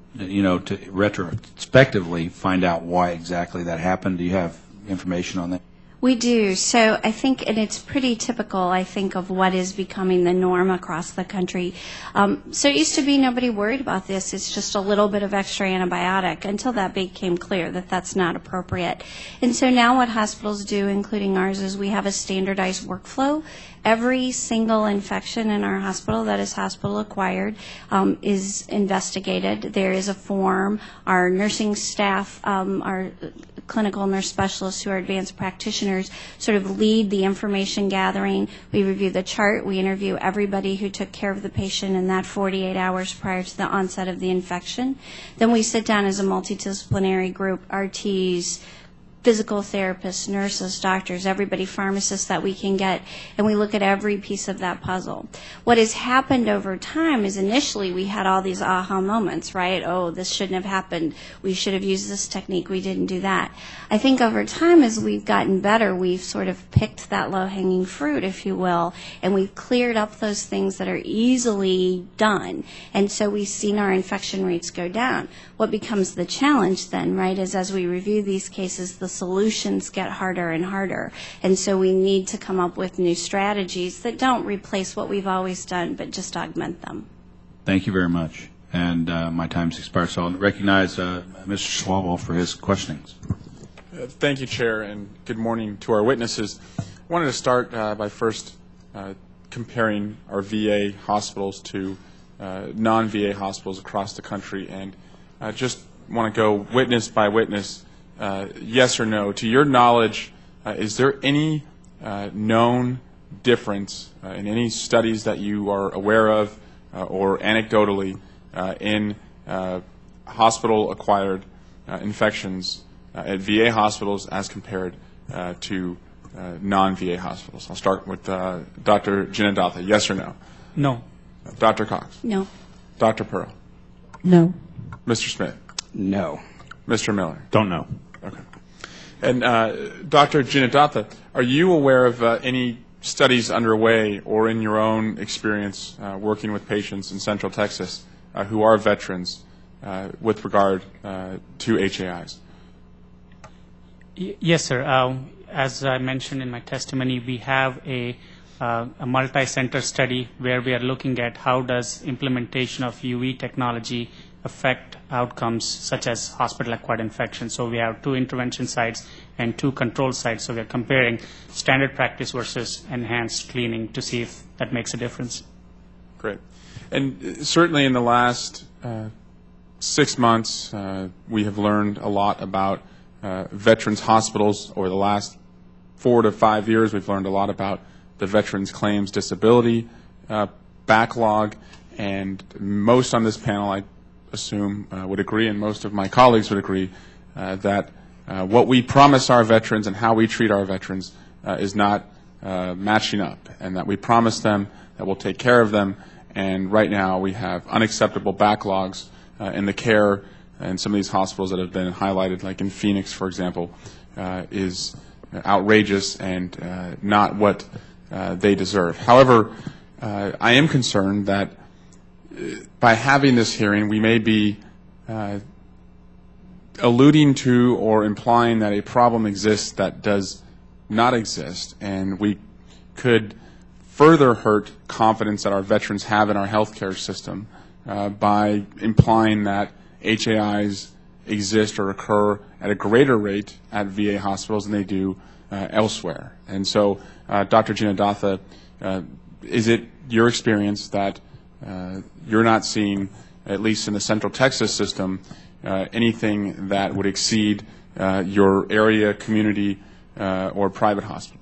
retrospectively find out why exactly that happened? Do you have information on that? We do. So I think, and it's pretty typical, I think, of what is becoming the norm across the country. So it used to be nobody worried about this. It's just a little bit of extra antibiotic until that became clear that that's not appropriate. And so now what hospitals do, including ours, is we have a standardized workflow. Every single infection in our hospital that is hospital acquired is investigated. There is a form. Our nursing staff, our clinical nurse specialists who are advanced practitioners sort of lead the information gathering. We review the chart. We interview everybody who took care of the patient in that 48 hours prior to the onset of the infection. Then we sit down as a multidisciplinary group, RTs, physical therapists, nurses, doctors, everybody, pharmacists that we can get, and we look at every piece of that puzzle. What has happened over time is initially we had all these aha moments, right? Oh, this shouldn't have happened. We should have used this technique. We didn't do that. I think over time, as we've gotten better, we've sort of picked that low-hanging fruit, if you will, and we've cleared up those things that are easily done. And so we've seen our infection rates go down. What becomes the challenge then, right, is as we review these cases, the solutions get harder and harder. And so we need to come up with new strategies that don't replace what we've always done, but just augment them. Thank you very much. And my time's expired, so I'll recognize Mr. Swalwell for his questionings. Thank you, Chair, and good morning to our witnesses. I wanted to start by first comparing our VA hospitals to non-VA hospitals across the country, and just want to go witness by witness, yes or no. To your knowledge, is there any known difference in any studies that you are aware of or anecdotally in hospital-acquired infections at VA hospitals as compared to non-VA hospitals? I'll start with Dr. Ginnadatha. Yes or no? No. Dr. Cox? No. Dr. Pearl? No. Mr. Smith? No. Mr. Miller? Don't know. Okay. And Dr. Ginnadatha, are you aware of any studies underway or in your own experience working with patients in Central Texas who are veterans with regard to HAIs? Yes, sir. As I mentioned in my testimony, we have a multi-center study where we are looking at how does implementation of UV technology affect outcomes such as hospital-acquired infections. So we have 2 intervention sites and 2 control sites. So we are comparing standard practice versus enhanced cleaning to see if that makes a difference. Great. And certainly in the last 6 months, we have learned a lot about veterans hospitals. Over the last 4 to 5 years, we've learned a lot about the Veterans Claims Disability backlog. And most on this panel, I assume, would agree, and most of my colleagues would agree, that what we promise our veterans and how we treat our veterans is not matching up, and that we promise them that we'll take care of them, and right now we have unacceptable backlogs in the care in some of these hospitals that have been highlighted, like in Phoenix, for example, is outrageous and not what they deserve. However, I am concerned that by having this hearing, we may be alluding to or implying that a problem exists that does not exist, and we could further hurt confidence that our veterans have in our healthcare system by implying that HAIs exist or occur at a greater rate at VA hospitals than they do elsewhere. And so, Dr. Ginnadatha, is it your experience that you're not seeing, at least in the Central Texas system, anything that would exceed your area, community, or private hospitals?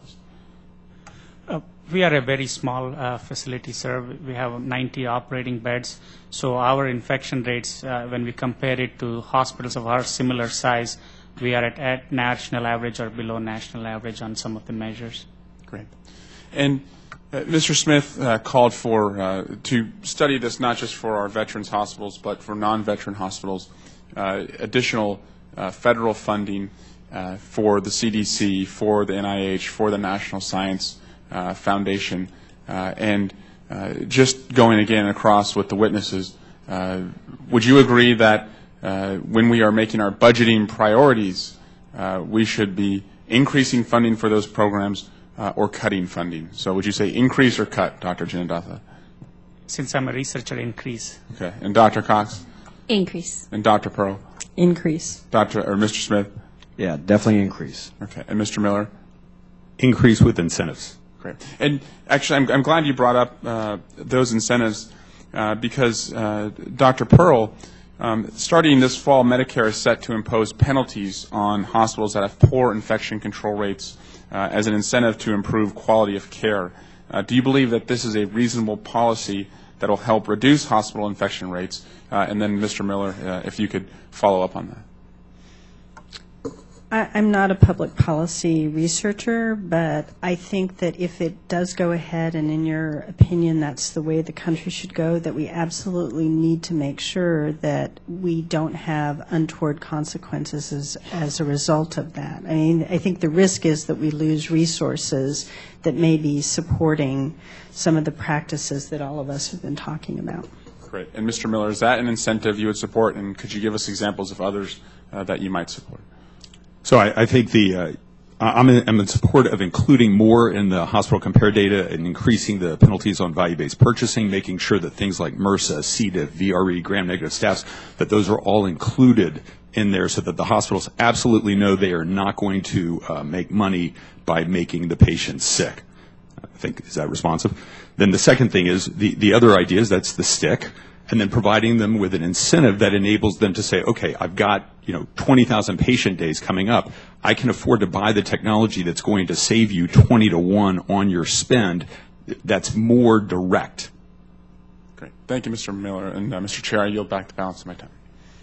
We are a very small facility, sir. We have 90 operating beds. So our infection rates, when we compare it to hospitals of our similar size, we are at national average or below national average on some of the measures. Great. And Mr. Smith called for to study this not just for our veterans hospitals, but for non-veteran hospitals, additional federal funding for the CDC, for the NIH, for the National Science Foundation, and just going again across with the witnesses, would you agree that when we are making our budgeting priorities, we should be increasing funding for those programs or cutting funding? So would you say increase or cut, Dr. Ginnadatha? Since I'm a researcher, increase. Okay. And Dr. Cox? Increase. And Dr. Pearl? Increase. Mr. Smith? Yeah, definitely increase. Okay. And Mr. Miller? Increase with incentives. Great. And actually, I'm glad you brought up those incentives because Dr. Pearl, starting this fall, Medicare is set to impose penalties on hospitals that have poor infection control rates as an incentive to improve quality of care. Do you believe that this is a reasonable policy that will help reduce hospital infection rates? And then, Mr. Miller, if you could follow up on that. I'm not a public policy researcher, but I think that if it does go ahead, and in your opinion that's the way the country should go, that we absolutely need to make sure that we don't have untoward consequences as a result of that. I mean, I think the risk is that we lose resources that may be supporting some of the practices that all of us have been talking about. Great. And Mr. Miller, is that an incentive you would support, and could you give us examples of others that you might support? So I think I'm in support of including more in the hospital compare data and increasing the penalties on value-based purchasing, making sure that things like MRSA, C. diff, VRE, gram-negative staphs, that those are all included in there so that the hospitals absolutely know they are not going to make money by making the patients sick. I think, is that responsive? Then the second thing is the other ideas, that's the stick, and then providing them with an incentive that enables them to say, okay, I've got 20,000 patient days coming up. I can afford to buy the technology that's going to save you 20 to 1 on your spend. That's more direct. Great. Thank you, Mr. Miller. And Mr. Chair, I yield back the balance of my time.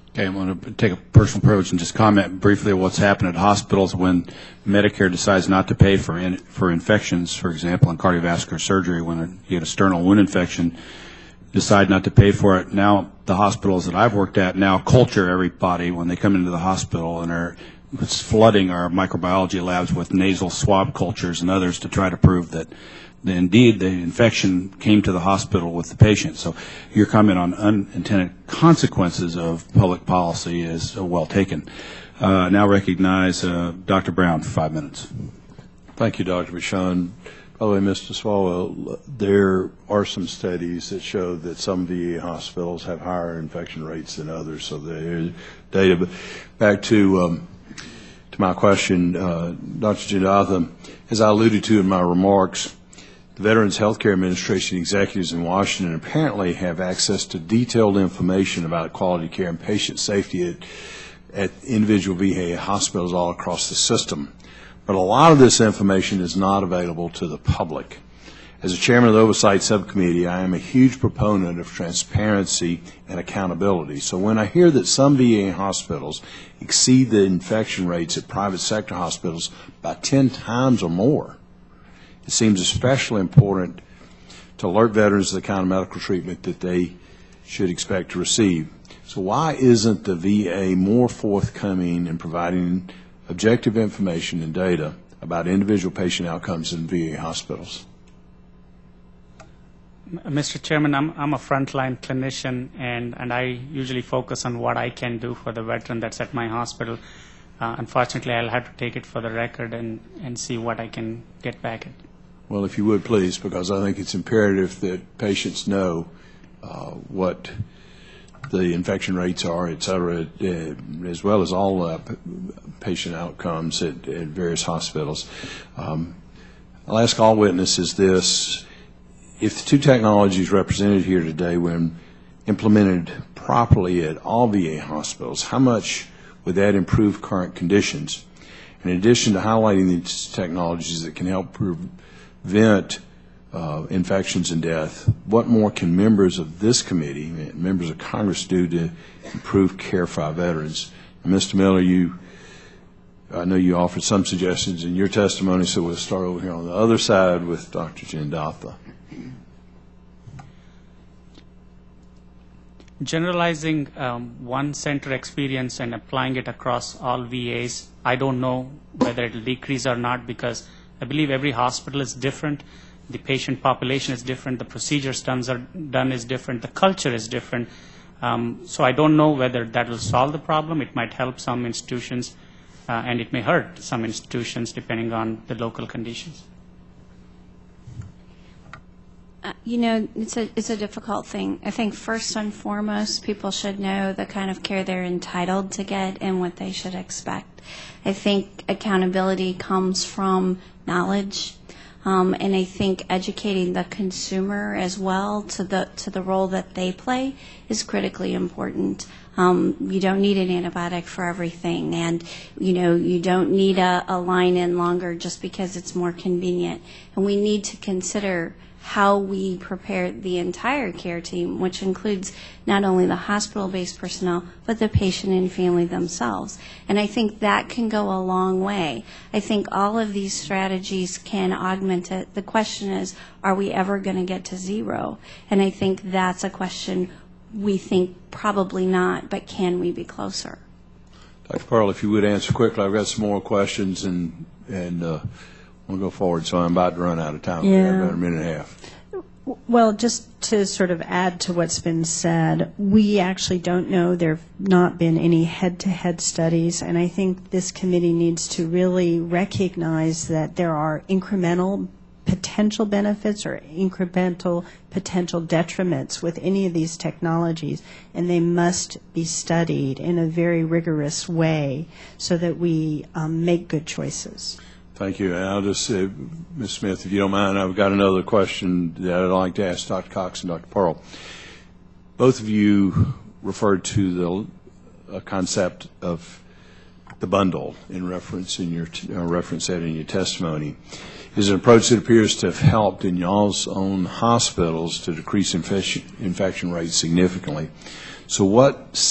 Okay, I'm going to take a personal approach and just comment briefly on what's happened at hospitals when Medicare decides not to pay for infections, for example, in cardiovascular surgery, when you get a sternal wound infection, decide not to pay for it. Now, the hospitals that I've worked at now culture everybody when they come into the hospital and are flooding our microbiology labs with nasal swab cultures and others to try to prove that indeed the infection came to the hospital with the patient. So your comment on unintended consequences of public policy is well taken. Now recognize Dr. Brown for 5 minutes. Thank you, Dr. Bichon. By the way, Mr. Swalwell, there are some studies that show that some VA hospitals have higher infection rates than others, so there's data. But back to my question, Dr. Jandatha, as I alluded to in my remarks, the Veterans Healthcare Administration executives in Washington apparently have access to detailed information about quality care and patient safety at individual VA hospitals all across the system. But a lot of this information is not available to the public. As a chairman of the Oversight Subcommittee, I am a huge proponent of transparency and accountability. So when I hear that some VA hospitals exceed the infection rates at private sector hospitals by 10 times or more, it seems especially important to alert veterans to the kind of medical treatment that they should expect to receive. So why isn't the VA more forthcoming in providing objective information and data about individual patient outcomes in VA hospitals? Mr. Chairman, I'm a frontline clinician, and I usually focus on what I can do for the veteran that's at my hospital. Unfortunately, I'll have to take it for the record and see what I can get back at. Well, if you would, please, because I think it's imperative that patients know what the infection rates are, et cetera, as well as all patient outcomes at various hospitals. I'll ask all witnesses this. If the two technologies represented here today were implemented properly at all VA hospitals, how much would that improve current conditions? In addition to highlighting these technologies that can help prevent infections and death, what more can members of this committee, members of Congress, do to improve care for our veterans? And Mr. Miller, I know you offered some suggestions in your testimony, so we'll start over here on the other side with Dr. Jandatha. Generalizing one center experience and applying it across all VAs, I don't know whether it will decrease or not, because I believe every hospital is different. The patient population is different. The procedures done is different. The culture is different. So I don't know whether that will solve the problem. It might help some institutions, and it may hurt some institutions depending on the local conditions. It's a difficult thing. I think first and foremost, people should know the kind of care they're entitled to get and what they should expect. I think accountability comes from knowledge, and I think educating the consumer as well to the role that they play is critically important. You don't need an antibiotic for everything, and you don't need a line in longer just because it's more convenient. And we need to consider how we prepare the entire care team, which includes not only the hospital-based personnel, but the patient and family themselves. And I think that can go a long way. I think all of these strategies can augment it. The question is, are we ever going to get to zero? And I think that's a question we think probably not, but can we be closer? Dr. Pearl, if you would answer quickly, I've got some more questions, and we'll go forward, so I'm about to run out of time. Yeah. We have about a minute and a half. Well, just to sort of add to what's been said, we actually don't know. There have not been any head-to-head studies, and I think this committee needs to really recognize that there are incremental potential benefits or incremental potential detriments with any of these technologies, and they must be studied in a very rigorous way so that we make good choices. Thank you. And I'll just say, Ms. Smith, if you don't mind, I've got another question that I'd like to ask Dr. Cox and Dr. Pearl. Both of you referred to the concept of the bundle in reference in your reference that in your testimony. Is an approach that appears to have helped in y'all's own hospitals to decrease infection rates significantly. So what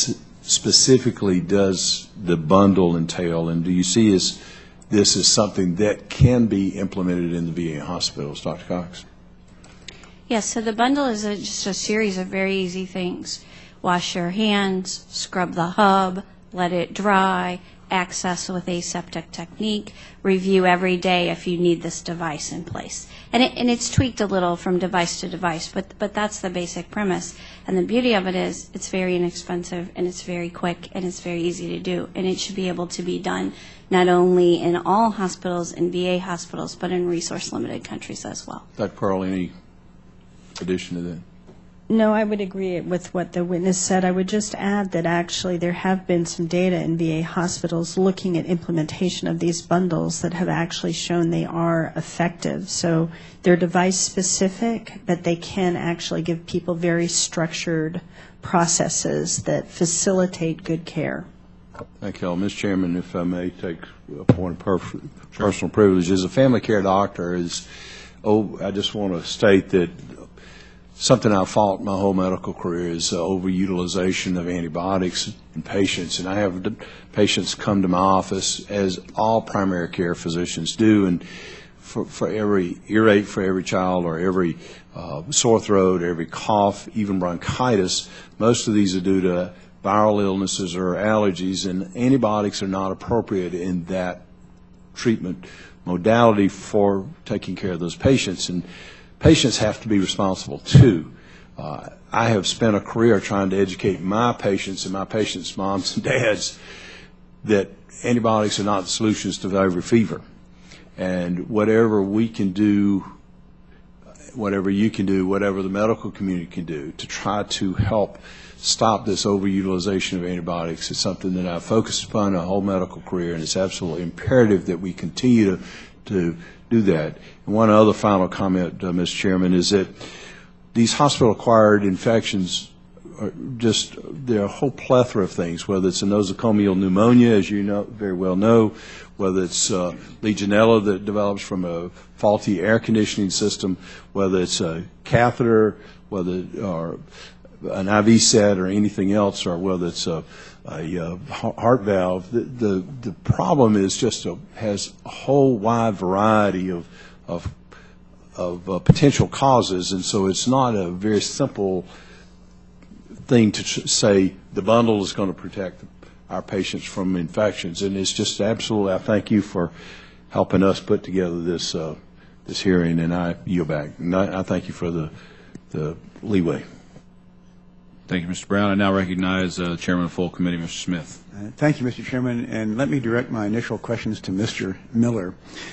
specifically does the bundle entail, and do you see this as something that can be implemented in the VA hospitals, Dr. Cox? Yes, so the bundle is just a series of very easy things. Wash your hands, scrub the hub, let it dry, access with aseptic technique, review every day if you need this device in place. And it's tweaked a little from device to device, but that's the basic premise. And the beauty of it is it's very inexpensive, and it's very quick, and it's very easy to do. And it should be able to be done not only in all hospitals and VA hospitals, but in resource-limited countries as well. Dr. Pearl, any addition to that? No, I would agree with what the witness said. I would just add that actually there have been some data in VA hospitals looking at implementation of these bundles that have actually shown they are effective. So they're device specific, but they can actually give people very structured processes that facilitate good care. Thank you all. Mr. Chairman, if I may take a point of personal privilege. As a family care doctor, I just want to state that something I've fought my whole medical career is overutilization of antibiotics in patients. And I have patients come to my office, as all primary care physicians do, and for every earache for every child, or every sore throat, every cough, even bronchitis, most of these are due to viral illnesses or allergies, and antibiotics are not appropriate in that treatment modality for taking care of those patients. And patients have to be responsible, too. I have spent a career trying to educate my patients and my patients' moms and dads that antibiotics are not the solutions to every fever. And whatever we can do, whatever you can do, whatever the medical community can do to try to help stop this overutilization of antibiotics is something that I've focused upon a whole medical career, and it's absolutely imperative that we continue to do that. And one other final comment, Mr. Chairman, is that these hospital-acquired infections are just, there are a whole plethora of things, whether it's a nosocomial pneumonia, as you very well know, whether it's Legionella that develops from a faulty air conditioning system, whether it's a catheter, or an IV set or anything else, or whether it's a heart valve. The problem is has a whole wide variety of potential causes, and so it's not a very simple thing to say the bundle is going to protect our patients from infections. And it's just absolutely, I thank you for helping us put together this hearing, and I yield back. And I thank you for the leeway. Thank you, Mr. Brown. I now recognize Chairman of the full committee, Mr. Smith. Thank you, Mr. Chairman. And let me direct my initial questions to Mr. Miller.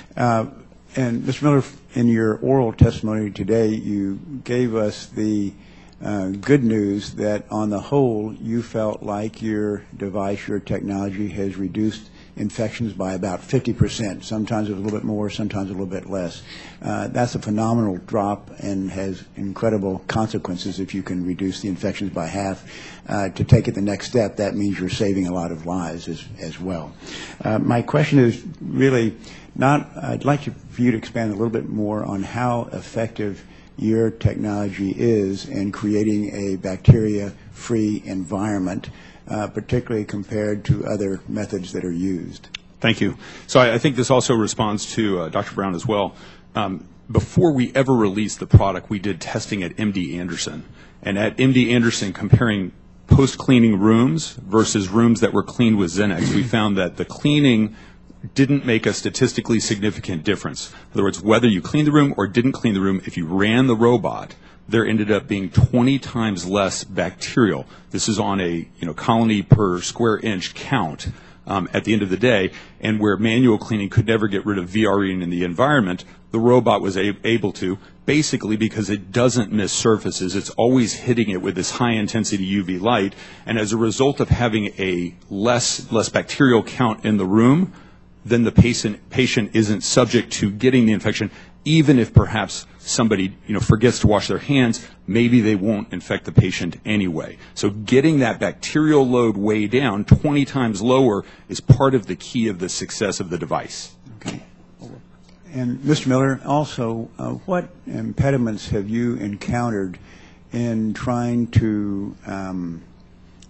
And Mr. Miller, in your oral testimony today, you gave us the good news that on the whole, you felt like your device, your technology has reduced infections by about 50%, sometimes a little bit more, sometimes a little bit less. That's a phenomenal drop and has incredible consequences if you can reduce the infections by half. To take it the next step, that means you're saving a lot of lives as well. My question is really I'd like for you to expand a little bit more on how effective your technology is in creating a bacteria-free environment, particularly compared to other methods that are used. Thank you. So I think this also responds to Dr. Brown as well. Before we ever released the product, we did testing at MD Anderson. And at MD Anderson, comparing post-cleaning rooms versus rooms that were cleaned with Xenex, we found that the cleaning didn't make a statistically significant difference. In other words, whether you cleaned the room or didn't clean the room, if you ran the robot, there ended up being 20 times less bacterial. This is on a colony per square inch count at the end of the day, and where manual cleaning could never get rid of VRE in the environment, the robot was able to, basically because it doesn't miss surfaces. It's always hitting it with this high-intensity UV light, and as a result of having a less bacterial count in the room, then the patient isn't subject to getting the infection, even if perhaps somebody forgets to wash their hands, maybe they won't infect the patient anyway. So getting that bacterial load way down, 20 times lower, is part of the key of the success of the device. Okay. And Mr. Miller, also, what impediments have you encountered in trying to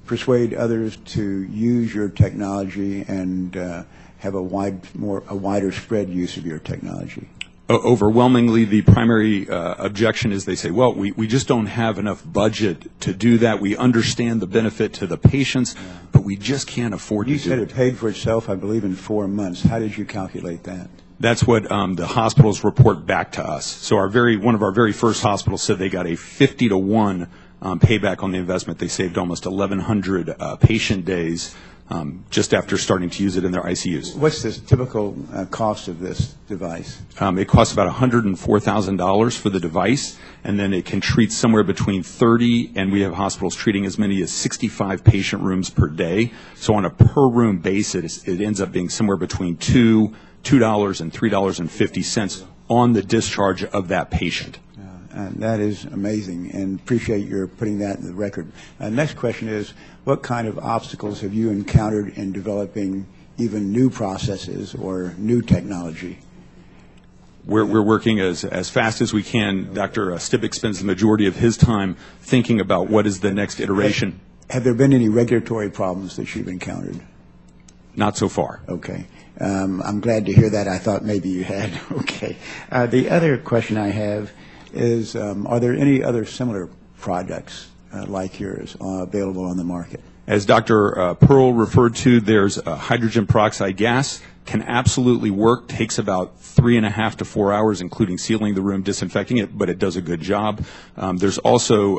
persuade others to use your technology and have a wider spread use of your technology? Overwhelmingly, the primary objection is they say, well, we just don't have enough budget to do that. We understand the benefit to the patients, but we just can't afford to do it. You said it paid for itself, I believe, in 4 months. How did you calculate that? That's what the hospitals report back to us. So one of our very first hospitals said they got a 50-to-1 payback on the investment. They saved almost 1,100 patient days just after starting to use it in their ICUs. What's the typical cost of this device? It costs about $104,000 for the device, and then it can treat somewhere between 30, and we have hospitals treating as many as 65 patient rooms per day. So on a per-room basis, it ends up being somewhere between $2 and $3.50 on the discharge of that patient. That is amazing, and appreciate your putting that in the record. Next question is, what kind of obstacles have you encountered in developing even new processes or new technology? We're working as fast as we can. Dr. Stibick spends the majority of his time thinking about what is the next iteration. Have there been any regulatory problems that you've encountered? Not so far. Okay. I'm glad to hear that. I thought maybe you had. Okay. The other question I have is, are there any other similar products like yours available on the market? As Dr. Pearl referred to, there's hydrogen peroxide gas. Can absolutely work. Takes about 3.5 to 4 hours, including sealing the room, disinfecting it, but it does a good job. There's also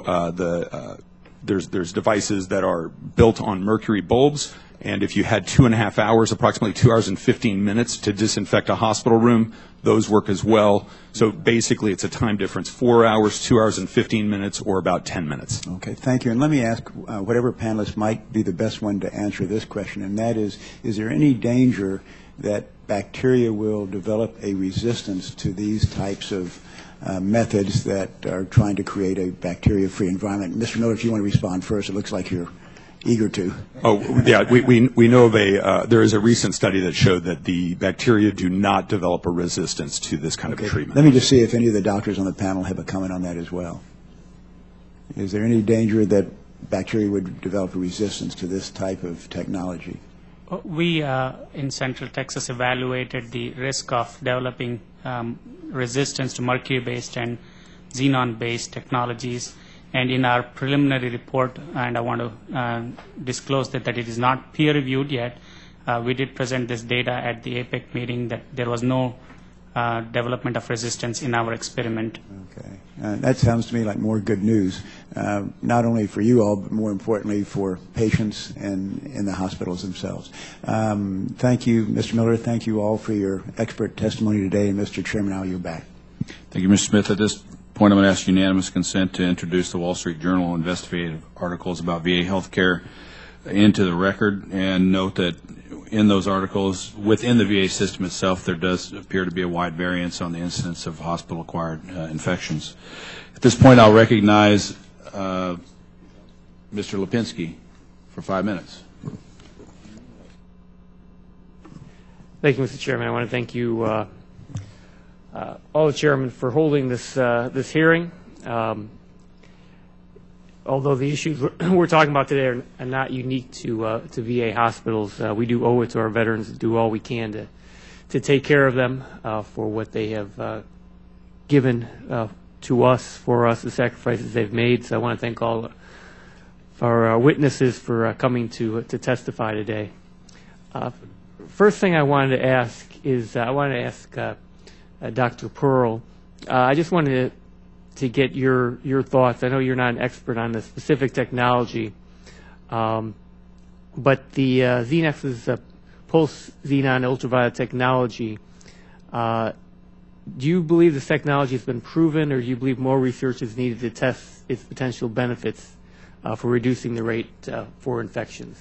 there's devices that are built on mercury bulbs, and if you had 2.5 hours, approximately 2 hours and 15 minutes to disinfect a hospital room, those work as well. So basically, it's a time difference: 4 hours, 2 hours and 15 minutes, or about 10 minutes. Okay, thank you. And let me ask whatever panelist might be the best one to answer this question, and that is there any danger that bacteria will develop a resistance to these types of methods that are trying to create a bacteria-free environment? Mr. Miller, if you want to respond first, it looks like you're eager to. Oh, yeah, we know of there is a recent study that showed that the bacteria do not develop a resistance to this kind of treatment. Let me just see if any of the doctors on the panel have a comment on that as well. Is there any danger that bacteria would develop a resistance to this type of technology? We in Central Texas evaluated the risk of developing resistance to mercury-based and xenon-based technologies. And in our preliminary report, and I want to disclose that it is not peer-reviewed yet, we did present this data at the APEC meeting that there was no development of resistance in our experiment. Okay. That sounds to me like more good news, not only for you all, but more importantly for patients and in the hospitals themselves. Thank you, Mr. Miller. Thank you all for your expert testimony today. And Mr. Chairman, I'll yield back. Thank you, Mr. Smith. At this point, I'm going to ask unanimous consent to introduce the Wall Street Journal investigative articles about VA healthcare into the record, and note that in those articles, within the VA system itself, there does appear to be a wide variance on the incidence of hospital-acquired infections. At this point, I'll recognize Mr. Lipinski for 5 minutes. Thank you, Mr. Chairman. I want to thank you, all the chairmen, for holding this hearing. Although the issues we're talking about today are not unique to VA hospitals, we do owe it to our veterans to do all we can to take care of them for what they have given to us, for us, the sacrifices they've made. So I want to thank all of our witnesses for coming to testify today. First thing I wanted to ask is Dr. Pearl. I just wanted to get your thoughts. I know you're not an expert on the specific technology, but the Xenex's pulse xenon ultraviolet technology, do you believe this technology has been proven, or do you believe more research is needed to test its potential benefits for reducing the rate for infections?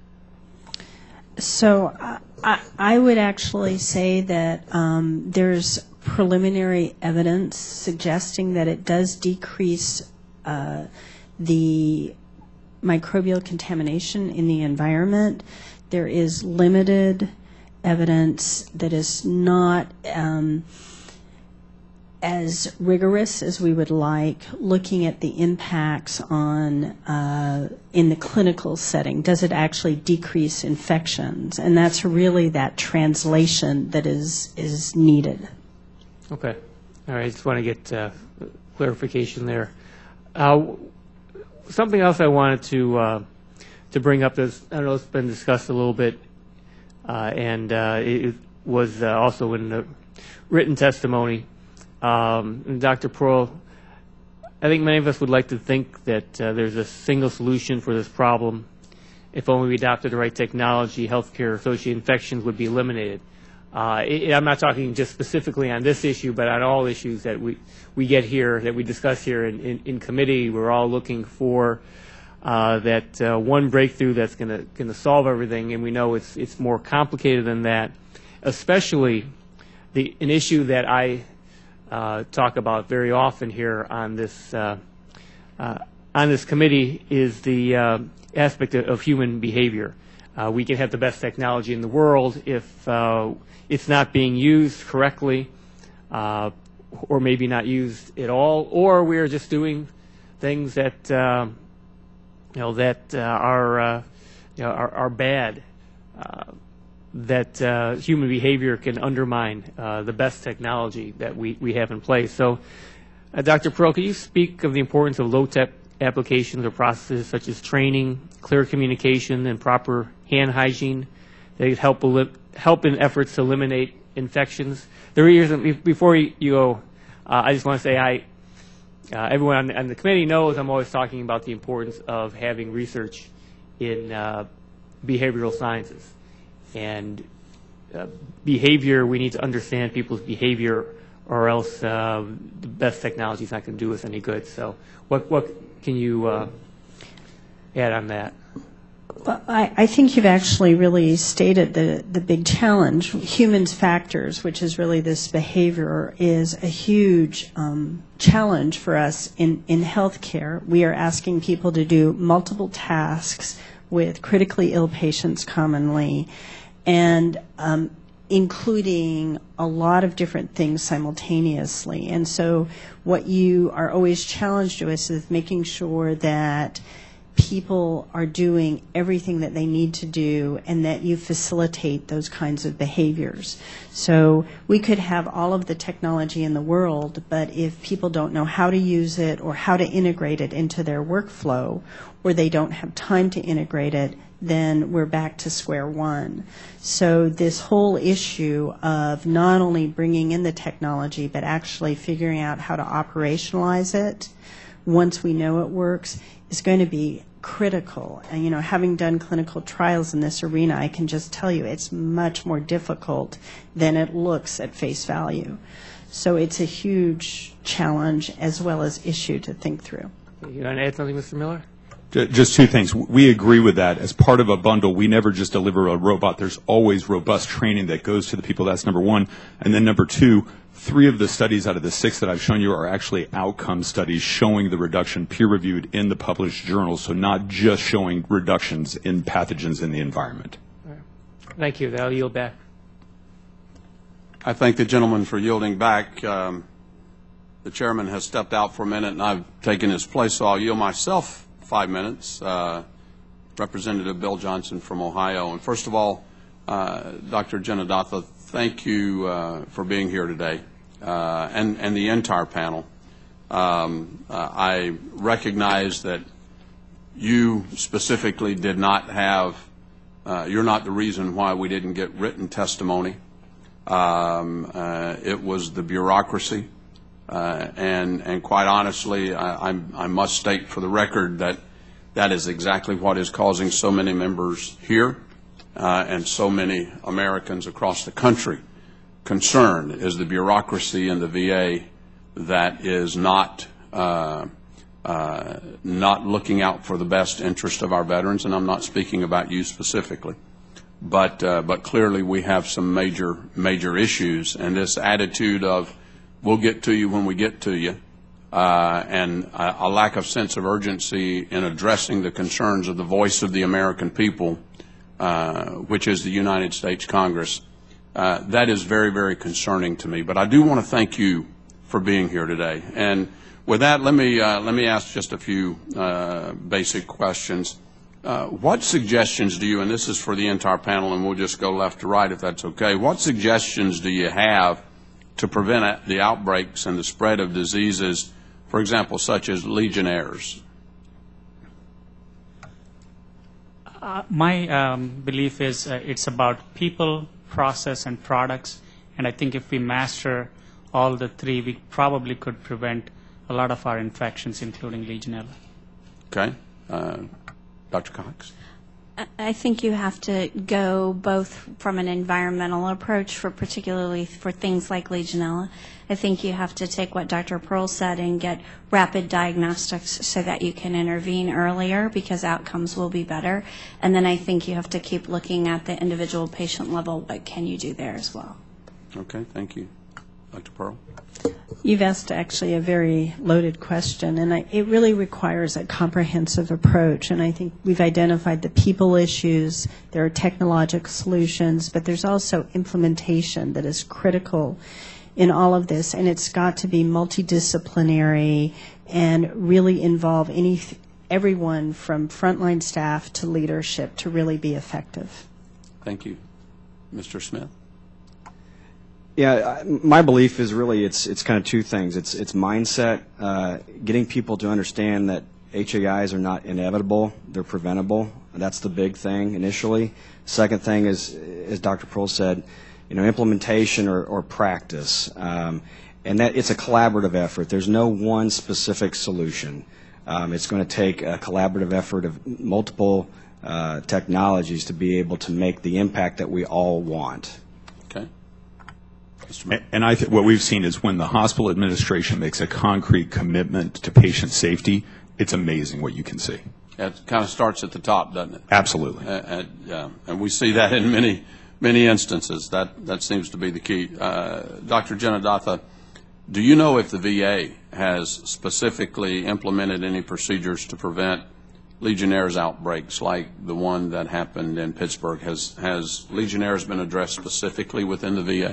So I would actually say that there's preliminary evidence suggesting that it does decrease the microbial contamination in the environment. There is limited evidence that is not as rigorous as we would like, looking at the impacts on in the clinical setting. Does it actually decrease infections? And that's really that translation that is needed. Okay. All right. I just want to get clarification there. Something else I wanted to bring up is, I know it's been discussed a little bit, and it was also in the written testimony. And Dr. Pearl, I think many of us would like to think that there's a single solution for this problem. If only we adopted the right technology, healthcare-associated infections would be eliminated. I'm not talking just specifically on this issue, but on all issues that we get here, that we discuss here in committee. We're all looking for that one breakthrough that's going to solve everything, and we know it's more complicated than that. Especially an issue that I talk about very often here on this committee is the aspect of human behavior. We can have the best technology in the world if it's not being used correctly, or maybe not used at all, or we're just doing things that are bad. That human behavior can undermine the best technology that we have in place. So, Dr. Pearl, could you speak of the importance of low-tech applications or processes such as training, clear communication, and proper hand hygiene that help in efforts to eliminate infections? The reason, before you go, I just want to say everyone on the committee knows I'm always talking about the importance of having research in behavioral sciences. And behavior, we need to understand people's behavior, or else the best technology is not going to do us any good. So what can you add on that? Well, I think you've actually really stated the big challenge. Humans factors, which is really this behavior, is a huge challenge for us in healthcare. We are asking people to do multiple tasks with critically ill patients commonly, and including a lot of different things simultaneously. And so what you are always challenged with is making sure that people are doing everything that they need to do and that you facilitate those kinds of behaviors. So we could have all of the technology in the world, but if people don't know how to use it or how to integrate it into their workflow, or they don't have time to integrate it, then we're back to square one. So this whole issue of not only bringing in the technology, but actually figuring out how to operationalize it once we know it works is going to be critical. And, you know, having done clinical trials in this arena, I can just tell you it's much more difficult than it looks at face value. So it's a huge challenge as well as issue to think through. You want to add something, Mr. Miller? Just two things. We agree with that. As part of a bundle, we never just deliver a robot. There's always robust training that goes to the people. That's number one. And then number two, 3 of the studies out of the 6 that I've shown you are actually outcome studies showing the reduction peer-reviewed in the published journals, so not just showing reductions in pathogens in the environment. Thank you. I'll yield back. I thank the gentleman for yielding back. The chairman has stepped out for a minute, and I've taken his place, so I'll yield myself 5 minutes. Representative Bill Johnson from Ohio. And first of all, Dr. Janadatha, thank you for being here today, and the entire panel. I recognize that you specifically did not have, you're not the reason why we didn't get written testimony. It was the bureaucracy. And quite honestly, I must state for the record that that is exactly what is causing so many members here and so many Americans across the country concern, is the bureaucracy in the VA that is not looking out for the best interest of our veterans. And I'm not speaking about you specifically. But clearly we have some major issues, and this attitude of we'll get to you when we get to you, and a lack of sense of urgency in addressing the concerns of the voice of the American people, which is the United States Congress, that is very, very concerning to me. But I do want to thank you for being here today. And with that, let me ask just a few basic questions. What suggestions do you, and this is for the entire panel, and we'll just go left to right if that's okay, what suggestions do you have to prevent the outbreaks and the spread of diseases, for example, such as Legionnaires? My belief is it's about people, process, and products. And I think if we master all the three, we probably could prevent a lot of our infections, including Legionella. Okay. Dr. Cox? I think you have to go both from an environmental approach, particularly for things like Legionella. I think you have to take what Dr. Pearl said and get rapid diagnostics so that you can intervene earlier because outcomes will be better. And then I think you have to keep looking at the individual patient level. What can you do there as well? Okay, thank you. Dr. Pearl? You've asked actually a very loaded question, and it really requires a comprehensive approach. And I think we've identified the people issues, there are technological solutions, but there's also implementation that is critical in all of this, and it's got to be multidisciplinary and really involve everyone from frontline staff to leadership to really be effective. Thank you. Mr. Smith? Yeah, my belief is really it's kind of two things. It's mindset, getting people to understand that HAIs are not inevitable; they're preventable. That's the big thing initially. Second thing is, as Dr. Pearl said, implementation or practice, and that it's a collaborative effort. There's no one specific solution. It's going to take a collaborative effort of multiple technologies to be able to make the impact that we all want. Okay. And I think what we've seen is when the hospital administration makes a concrete commitment to patient safety, it's amazing what you can see. It kind of starts at the top, doesn't it? Absolutely. And we see that in many instances. That seems to be the key. Dr. Janadatha, do you know if the VA has specifically implemented any procedures to prevent Legionnaires outbreaks like the one that happened in Pittsburgh? Has Legionnaires been addressed specifically within the VA?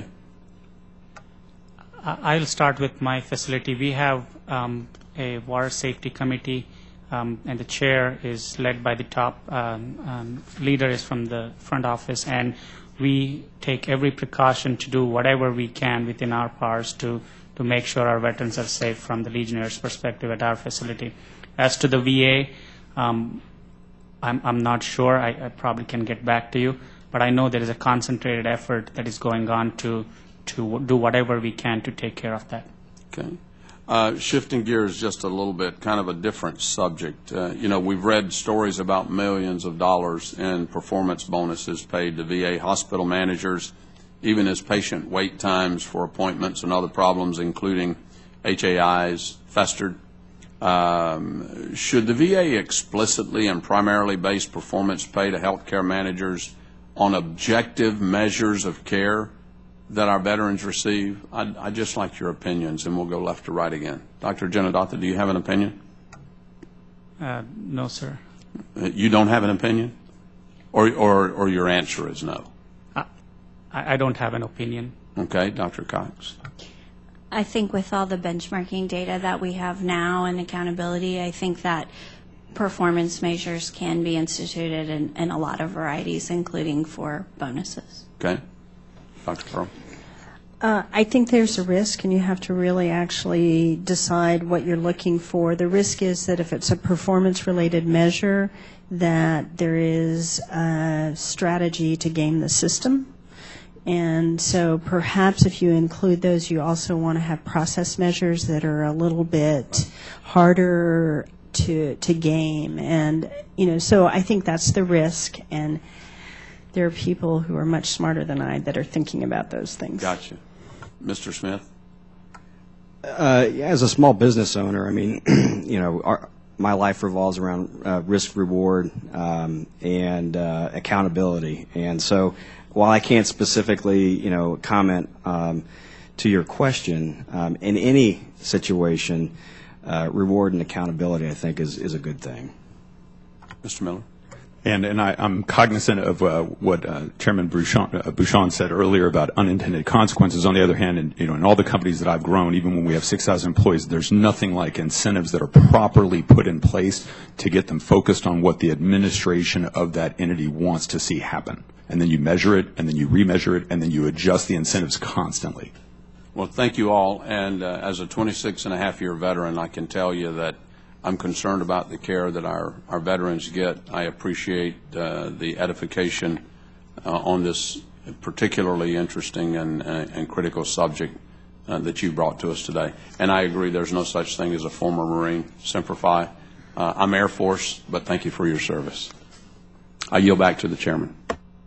I'll start with my facility. We have a water safety committee, and the chair is led by the top leader is from the front office, and we take every precaution to do whatever we can within our powers to make sure our veterans are safe from the Legionnaires' perspective at our facility. As to the VA, I'm not sure. I probably can get back to you, but I know there is a concentrated effort that is going on to do whatever we can to take care of that. Okay. Shifting gears just a little bit, kind of a different subject. We've read stories about millions of dollars in performance bonuses paid to VA hospital managers, even as patient wait times for appointments and other problems, including HAIs, festered. Should the VA explicitly and primarily base performance pay to healthcare managers on objective measures of care that our veterans receive? I'd just like your opinions, and we'll go left to right again. Dr. Janadatha, do you have an opinion? No, sir. You don't have an opinion? Or your answer is no? I don't have an opinion. Okay. Dr. Cox? I think with all the benchmarking data that we have now and accountability, I think that performance measures can be instituted in a lot of varieties, including for bonuses. Okay. Dr. Pearl? I think there's a risk, and you have to really actually decide what you're looking for. The risk is that if it's a performance-related measure, that there is a strategy to game the system. And so perhaps if you include those, you also want to have process measures that are a little bit harder to game. And, so I think that's the risk. And there are people who are much smarter than I that are thinking about those things. Gotcha. Mr. Smith? As a small business owner, I mean, my life revolves around risk reward and accountability. And so while I can't specifically, comment to your question, in any situation, reward and accountability, I think, is a good thing. Mr. Miller? And I'm cognizant of what Chairman Bouchon said earlier about unintended consequences. On the other hand, in all the companies that I've grown, even when we have 6,000 employees, there's nothing like incentives that are properly put in place to get them focused on what the administration of that entity wants to see happen. And then you measure it, and then you remeasure it, and then you adjust the incentives constantly. Well, thank you all. And as a 26-and-a-half-year veteran, I can tell you that I'm concerned about the care that our veterans get. I appreciate the edification on this particularly interesting and critical subject that you brought to us today. And I agree there's no such thing as a former Marine. Semper Fi. I'm Air Force, but thank you for your service. I yield back to the chairman.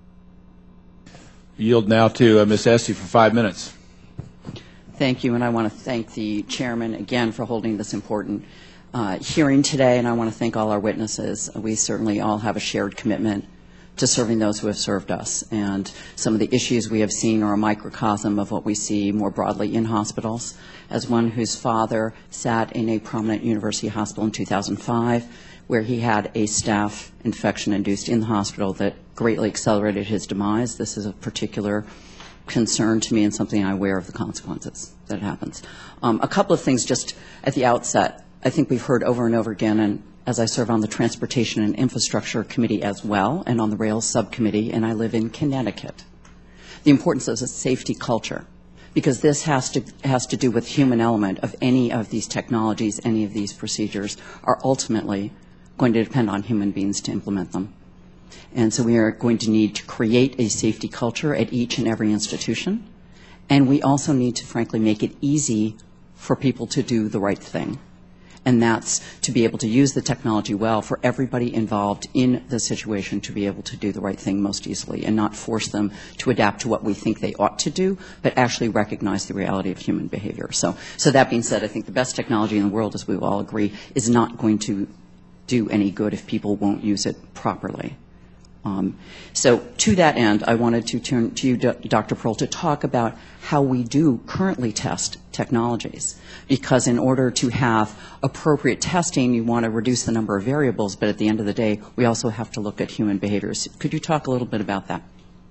Yield now to Ms. Essie for 5 minutes. Thank you, and I want to thank the chairman again for holding this important hearing today, and I want to thank all our witnesses. We certainly all have a shared commitment to serving those who have served us, and some of the issues we have seen are a microcosm of what we see more broadly in hospitals. As one whose father sat in a prominent university hospital in 2005, where he had a staph infection induced in the hospital that greatly accelerated his demise, this is a particular concern to me and something I'm aware of the consequences that happens. A couple of things just at the outset. I think we've heard over and over again, and as I serve on the Transportation and Infrastructure Committee as well, and on the Rails Subcommittee, and I live in Connecticut, the importance of a safety culture, because this has to do with human element of any of these technologies, any of these procedures are ultimately going to depend on human beings to implement them. And so we are going to need to create a safety culture at each and every institution, and we also need to, frankly, make it easy for people to do the right thing. And that's to be able to use the technology well for everybody involved in the situation to be able to do the right thing most easily and not force them to adapt to what we think they ought to do, but actually recognize the reality of human behavior. So that being said, I think the best technology in the world, as we will all agree, is not going to do any good if people won't use it properly. So to that end, I wanted to turn to you, Dr. Pearl, to talk about how we do currently test technologies. Because in order to have appropriate testing, you want to reduce the number of variables, but at the end of the day, we also have to look at human behaviors. Could you talk a little bit about that?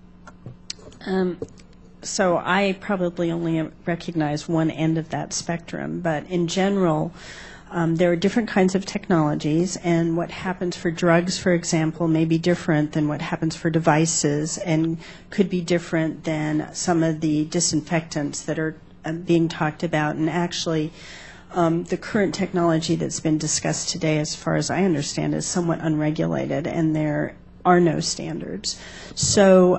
So I probably only recognize one end of that spectrum, but in general, there are different kinds of technologies, and what happens for drugs, for example, may be different than what happens for devices and could be different than some of the disinfectants that are being talked about. And actually, the current technology that's been discussed today, as far as I understand, is somewhat unregulated, and there are no standards. So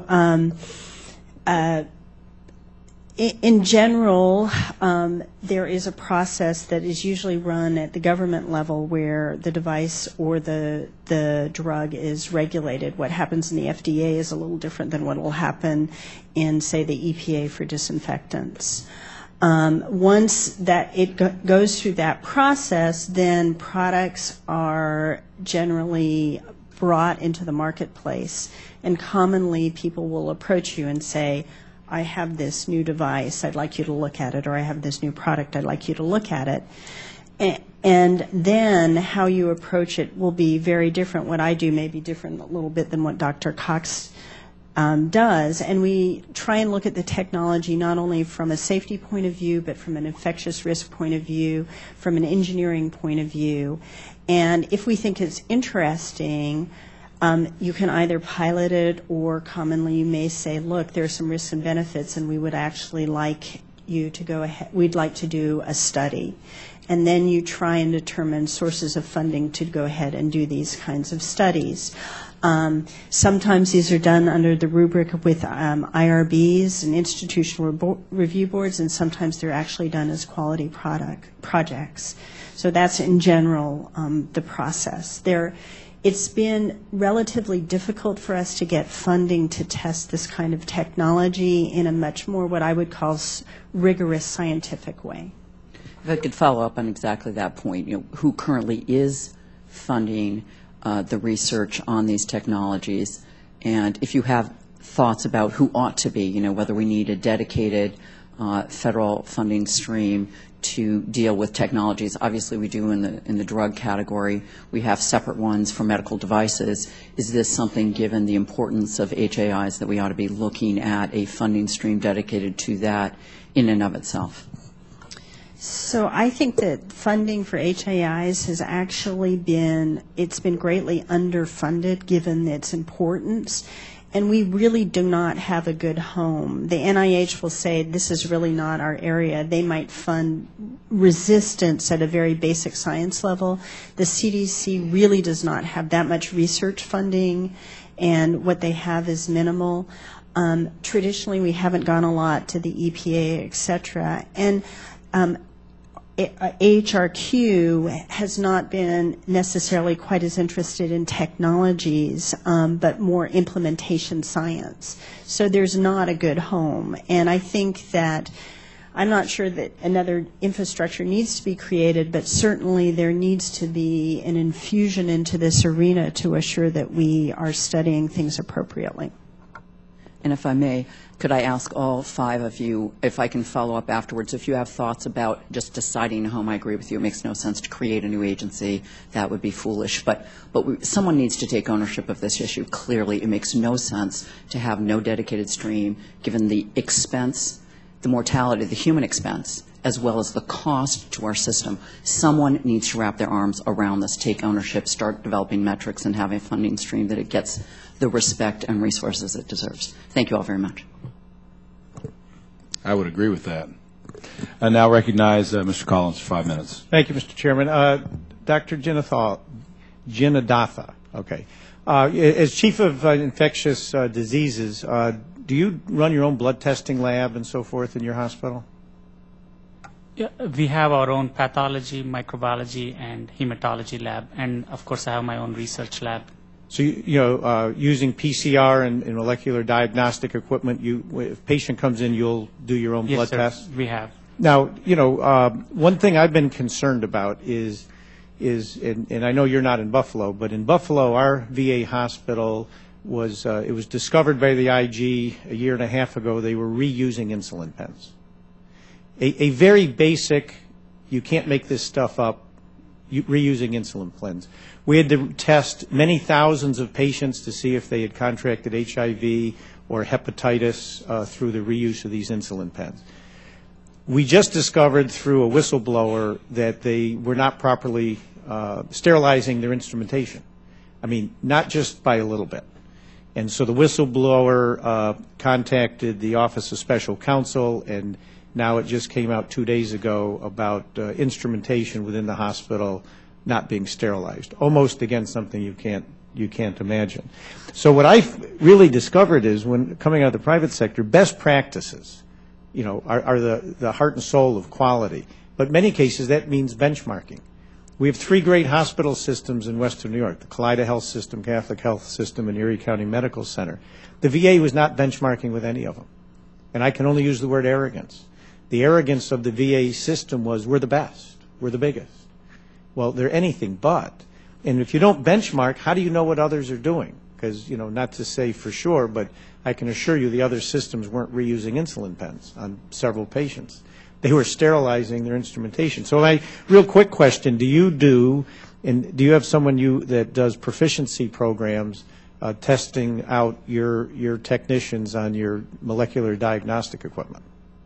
in general, there is a process that is usually run at the government level where the device or the drug is regulated. What happens in the FDA is a little different than what will happen in, say, the EPA for disinfectants. Once that it goes through that process, then products are generally brought into the marketplace, and commonly people will approach you and say, I have this new device, I'd like you to look at it, or I have this new product, I'd like you to look at it. And then how you approach it will be very different. What I do may be different a little bit than what Dr. Cox does. And we try and look at the technology not only from a safety point of view, but from an infectious risk point of view, from an engineering point of view. And if we think it's interesting, you can either pilot it, or commonly you may say, look, there are some risks and benefits, and we would actually like you to go ahead. We'd like to do a study. And then you try and determine sources of funding to go ahead and do these kinds of studies. Sometimes these are done under the rubric with IRBs and institutional review boards, and sometimes they're actually done as quality projects. So that's in general the process. It's been relatively difficult for us to get funding to test this kind of technology in a much more what I would call rigorous scientific way. If I could follow up on exactly that point, who currently is funding the research on these technologies, and if you have thoughts about who ought to be, whether we need a dedicated federal funding stream to deal with technologies. Obviously, we do in the drug category. We have separate ones for medical devices. Is this something, given the importance of HAIs, that we ought to be looking at a funding stream dedicated to that in and of itself? So I think that funding for HAIs has actually been greatly underfunded given its importance, and we really do not have a good home. The NIH will say this is really not our area. They might fund resistance at a very basic science level. The CDC really does not have that much research funding, and what they have is minimal. Traditionally, we haven't gone a lot to the EPA, et cetera. And AHRQ has not been necessarily quite as interested in technologies, but more implementation science. So there's not a good home. And I think that I'm not sure that another infrastructure needs to be created, but certainly there needs to be an infusion into this arena to assure that we are studying things appropriately. And if I may, could I ask all five of you, if I can follow up afterwards, if you have thoughts about just deciding a home? I agree with you. It makes no sense to create a new agency. That would be foolish. But someone needs to take ownership of this issue. Clearly, it makes no sense to have no dedicated stream, given the expense, the mortality, the human expense, as well as the cost to our system. Someone needs to wrap their arms around this, take ownership, start developing metrics, and have a funding stream that it gets the respect and resources it deserves. Thank you all very much. I would agree with that. I now recognize Mr. Collins for 5 minutes. Thank you, Mr. Chairman. Dr. Jinadatha, okay. As Chief of Infectious Diseases, do you run your own blood testing lab and so forth in your hospital? Yeah, we have our own pathology, microbiology, and hematology lab, and of course I have my own research lab. So, using PCR and molecular diagnostic equipment, if a patient comes in, you'll do your own blood test? Yes, we have. Now, one thing I've been concerned about is and I know you're not in Buffalo, but in Buffalo, our VA hospital it was discovered by the IG a year and a half ago. They were reusing insulin pens. A very basic, you can't make this stuff up, reusing insulin pens. We had to test many thousands of patients to see if they had contracted HIV or hepatitis through the reuse of these insulin pens. We just discovered through a whistleblower that they were not properly sterilizing their instrumentation. I mean, not just by a little bit. And so the whistleblower contacted the Office of Special Counsel, and now it just came out 2 days ago about instrumentation within the hospital not being sterilized, almost against something you can't imagine. So what I've really discovered is, when coming out of the private sector, best practices, are the heart and soul of quality. But in many cases, that means benchmarking. We have 3 great hospital systems in Western New York: the Kaleida Health System, Catholic Health System, and Erie County Medical Center. The VA was not benchmarking with any of them. And I can only use the word arrogance. The arrogance of the VA system was, we're the best, we're the biggest. Well, they're anything but. And if you don't benchmark, how do you know what others are doing? Because, not to say for sure, but I can assure you the other systems weren't reusing insulin pens on several patients. They were sterilizing their instrumentation. So my real quick question, do you have someone that does proficiency programs testing out your technicians on your molecular diagnostic equipment?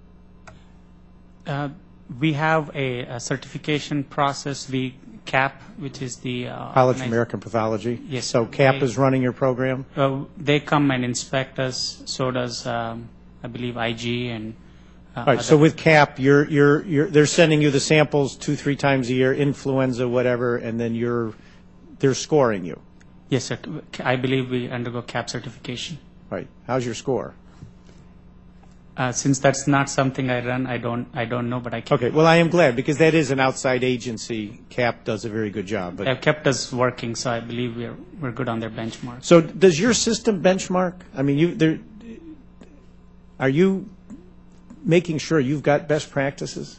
We have a certification process. We CAP, which is the College of American Pathology. Yes. So CAP is running your program. They come and inspect us. So does I believe IG and. All right. So with CAP, they're sending you the samples 2-3 times a year, influenza, whatever, and then they're scoring you. Yes, sir. I believe we undergo CAP certification. Right. How's your score? Since that's not something I run, I don't know, but I can. Okay. Well, I am glad, because that is an outside agency. CAP does a very good job. But they've kept us working, so I believe we're good on their benchmark. So does your system benchmark? I mean, are you making sure you've got best practices?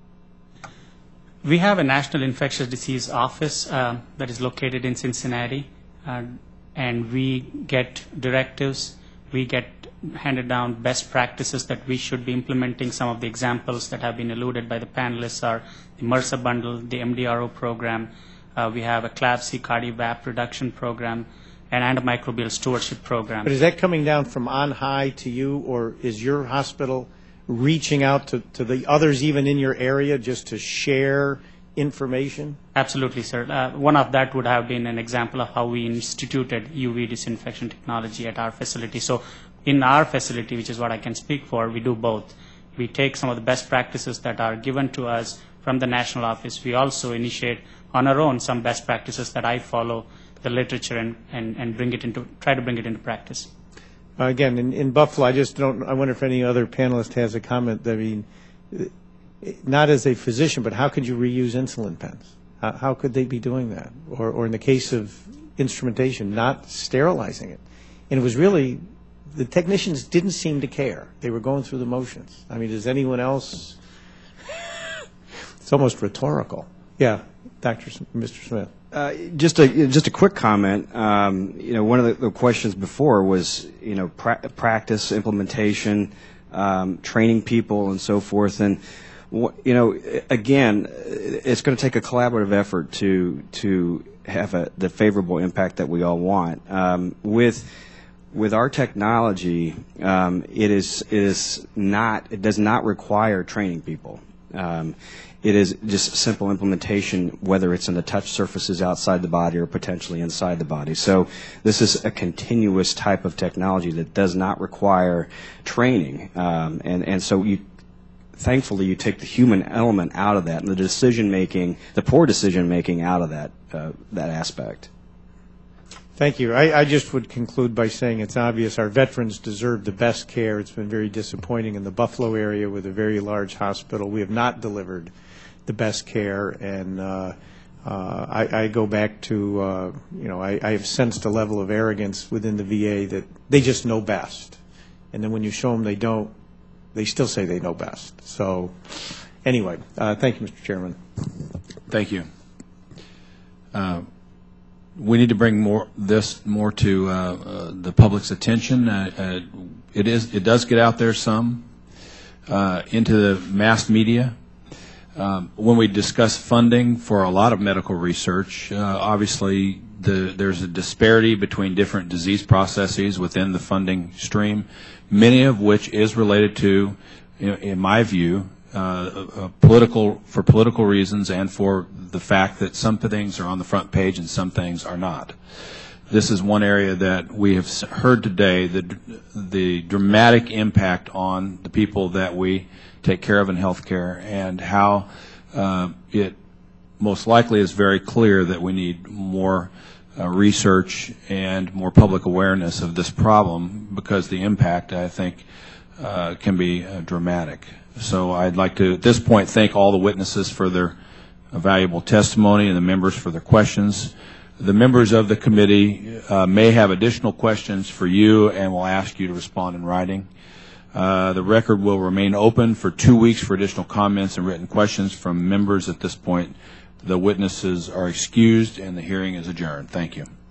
We have a National Infectious Disease Office that is located in Cincinnati, and we get directives. We get handed down best practices that we should be implementing. Some of the examples that have been alluded by the panelists are the MRSA bundle, the MDRO program. We have a CLABSI cardiovap reduction program, and antimicrobial stewardship program. But is that coming down from on high to you, or is your hospital reaching out to the others even in your area just to share information? Absolutely, sir. One of that would have been an example of how we instituted UV disinfection technology at our facility. So in our facility, which is what I can speak for, we do both. We take some of the best practices that are given to us from the national office. We also initiate on our own some best practices that I follow the literature and try to bring it into practice. Again, in Buffalo, I wonder if any other panelist has a comment. I mean, not as a physician, but how could you reuse insulin pens? How could they be doing that? Or in the case of instrumentation, not sterilizing it. And it was really, the technicians didn't seem to care. They were going through the motions. I mean, does anyone else? It's almost rhetorical. Yeah, Mr. Smith. Just a quick comment. One of the questions before was, practice, implementation, training people, and so forth. And again, it's going to take a collaborative effort to have the favorable impact that we all want. With our technology, it does not require training people. It is just simple implementation, whether it's in the touch surfaces outside the body or potentially inside the body. So this is a continuous type of technology that does not require training. And so thankfully you take the human element out of that and the poor decision making out of that aspect. Thank you. I just would conclude by saying it's obvious our veterans deserve the best care. It's been very disappointing in the Buffalo area with a very large hospital. We have not delivered the best care, and I go back to, I have sensed a level of arrogance within the VA that they just know best. And then when you show them they don't, they still say they know best. So anyway, thank you, Mr. Chairman. Thank you. We need to bring more to the public's attention. It does get out there some into the mass media. When we discuss funding for a lot of medical research, obviously there's a disparity between different disease processes within the funding stream, many of which is related to, in my view, for political reasons and for the fact that some things are on the front page and some things are not. This is one area that we have heard today, the dramatic impact on the people that we take care of in healthcare, and how it most likely is very clear that we need more research and more public awareness of this problem, because the impact, I think, can be dramatic. So I'd like to, at this point, thank all the witnesses for their valuable testimony and the members for their questions. The members of the committee may have additional questions for you, and will ask you to respond in writing. The record will remain open for 2 weeks for additional comments and written questions from members. At this point, the witnesses are excused and the hearing is adjourned. Thank you.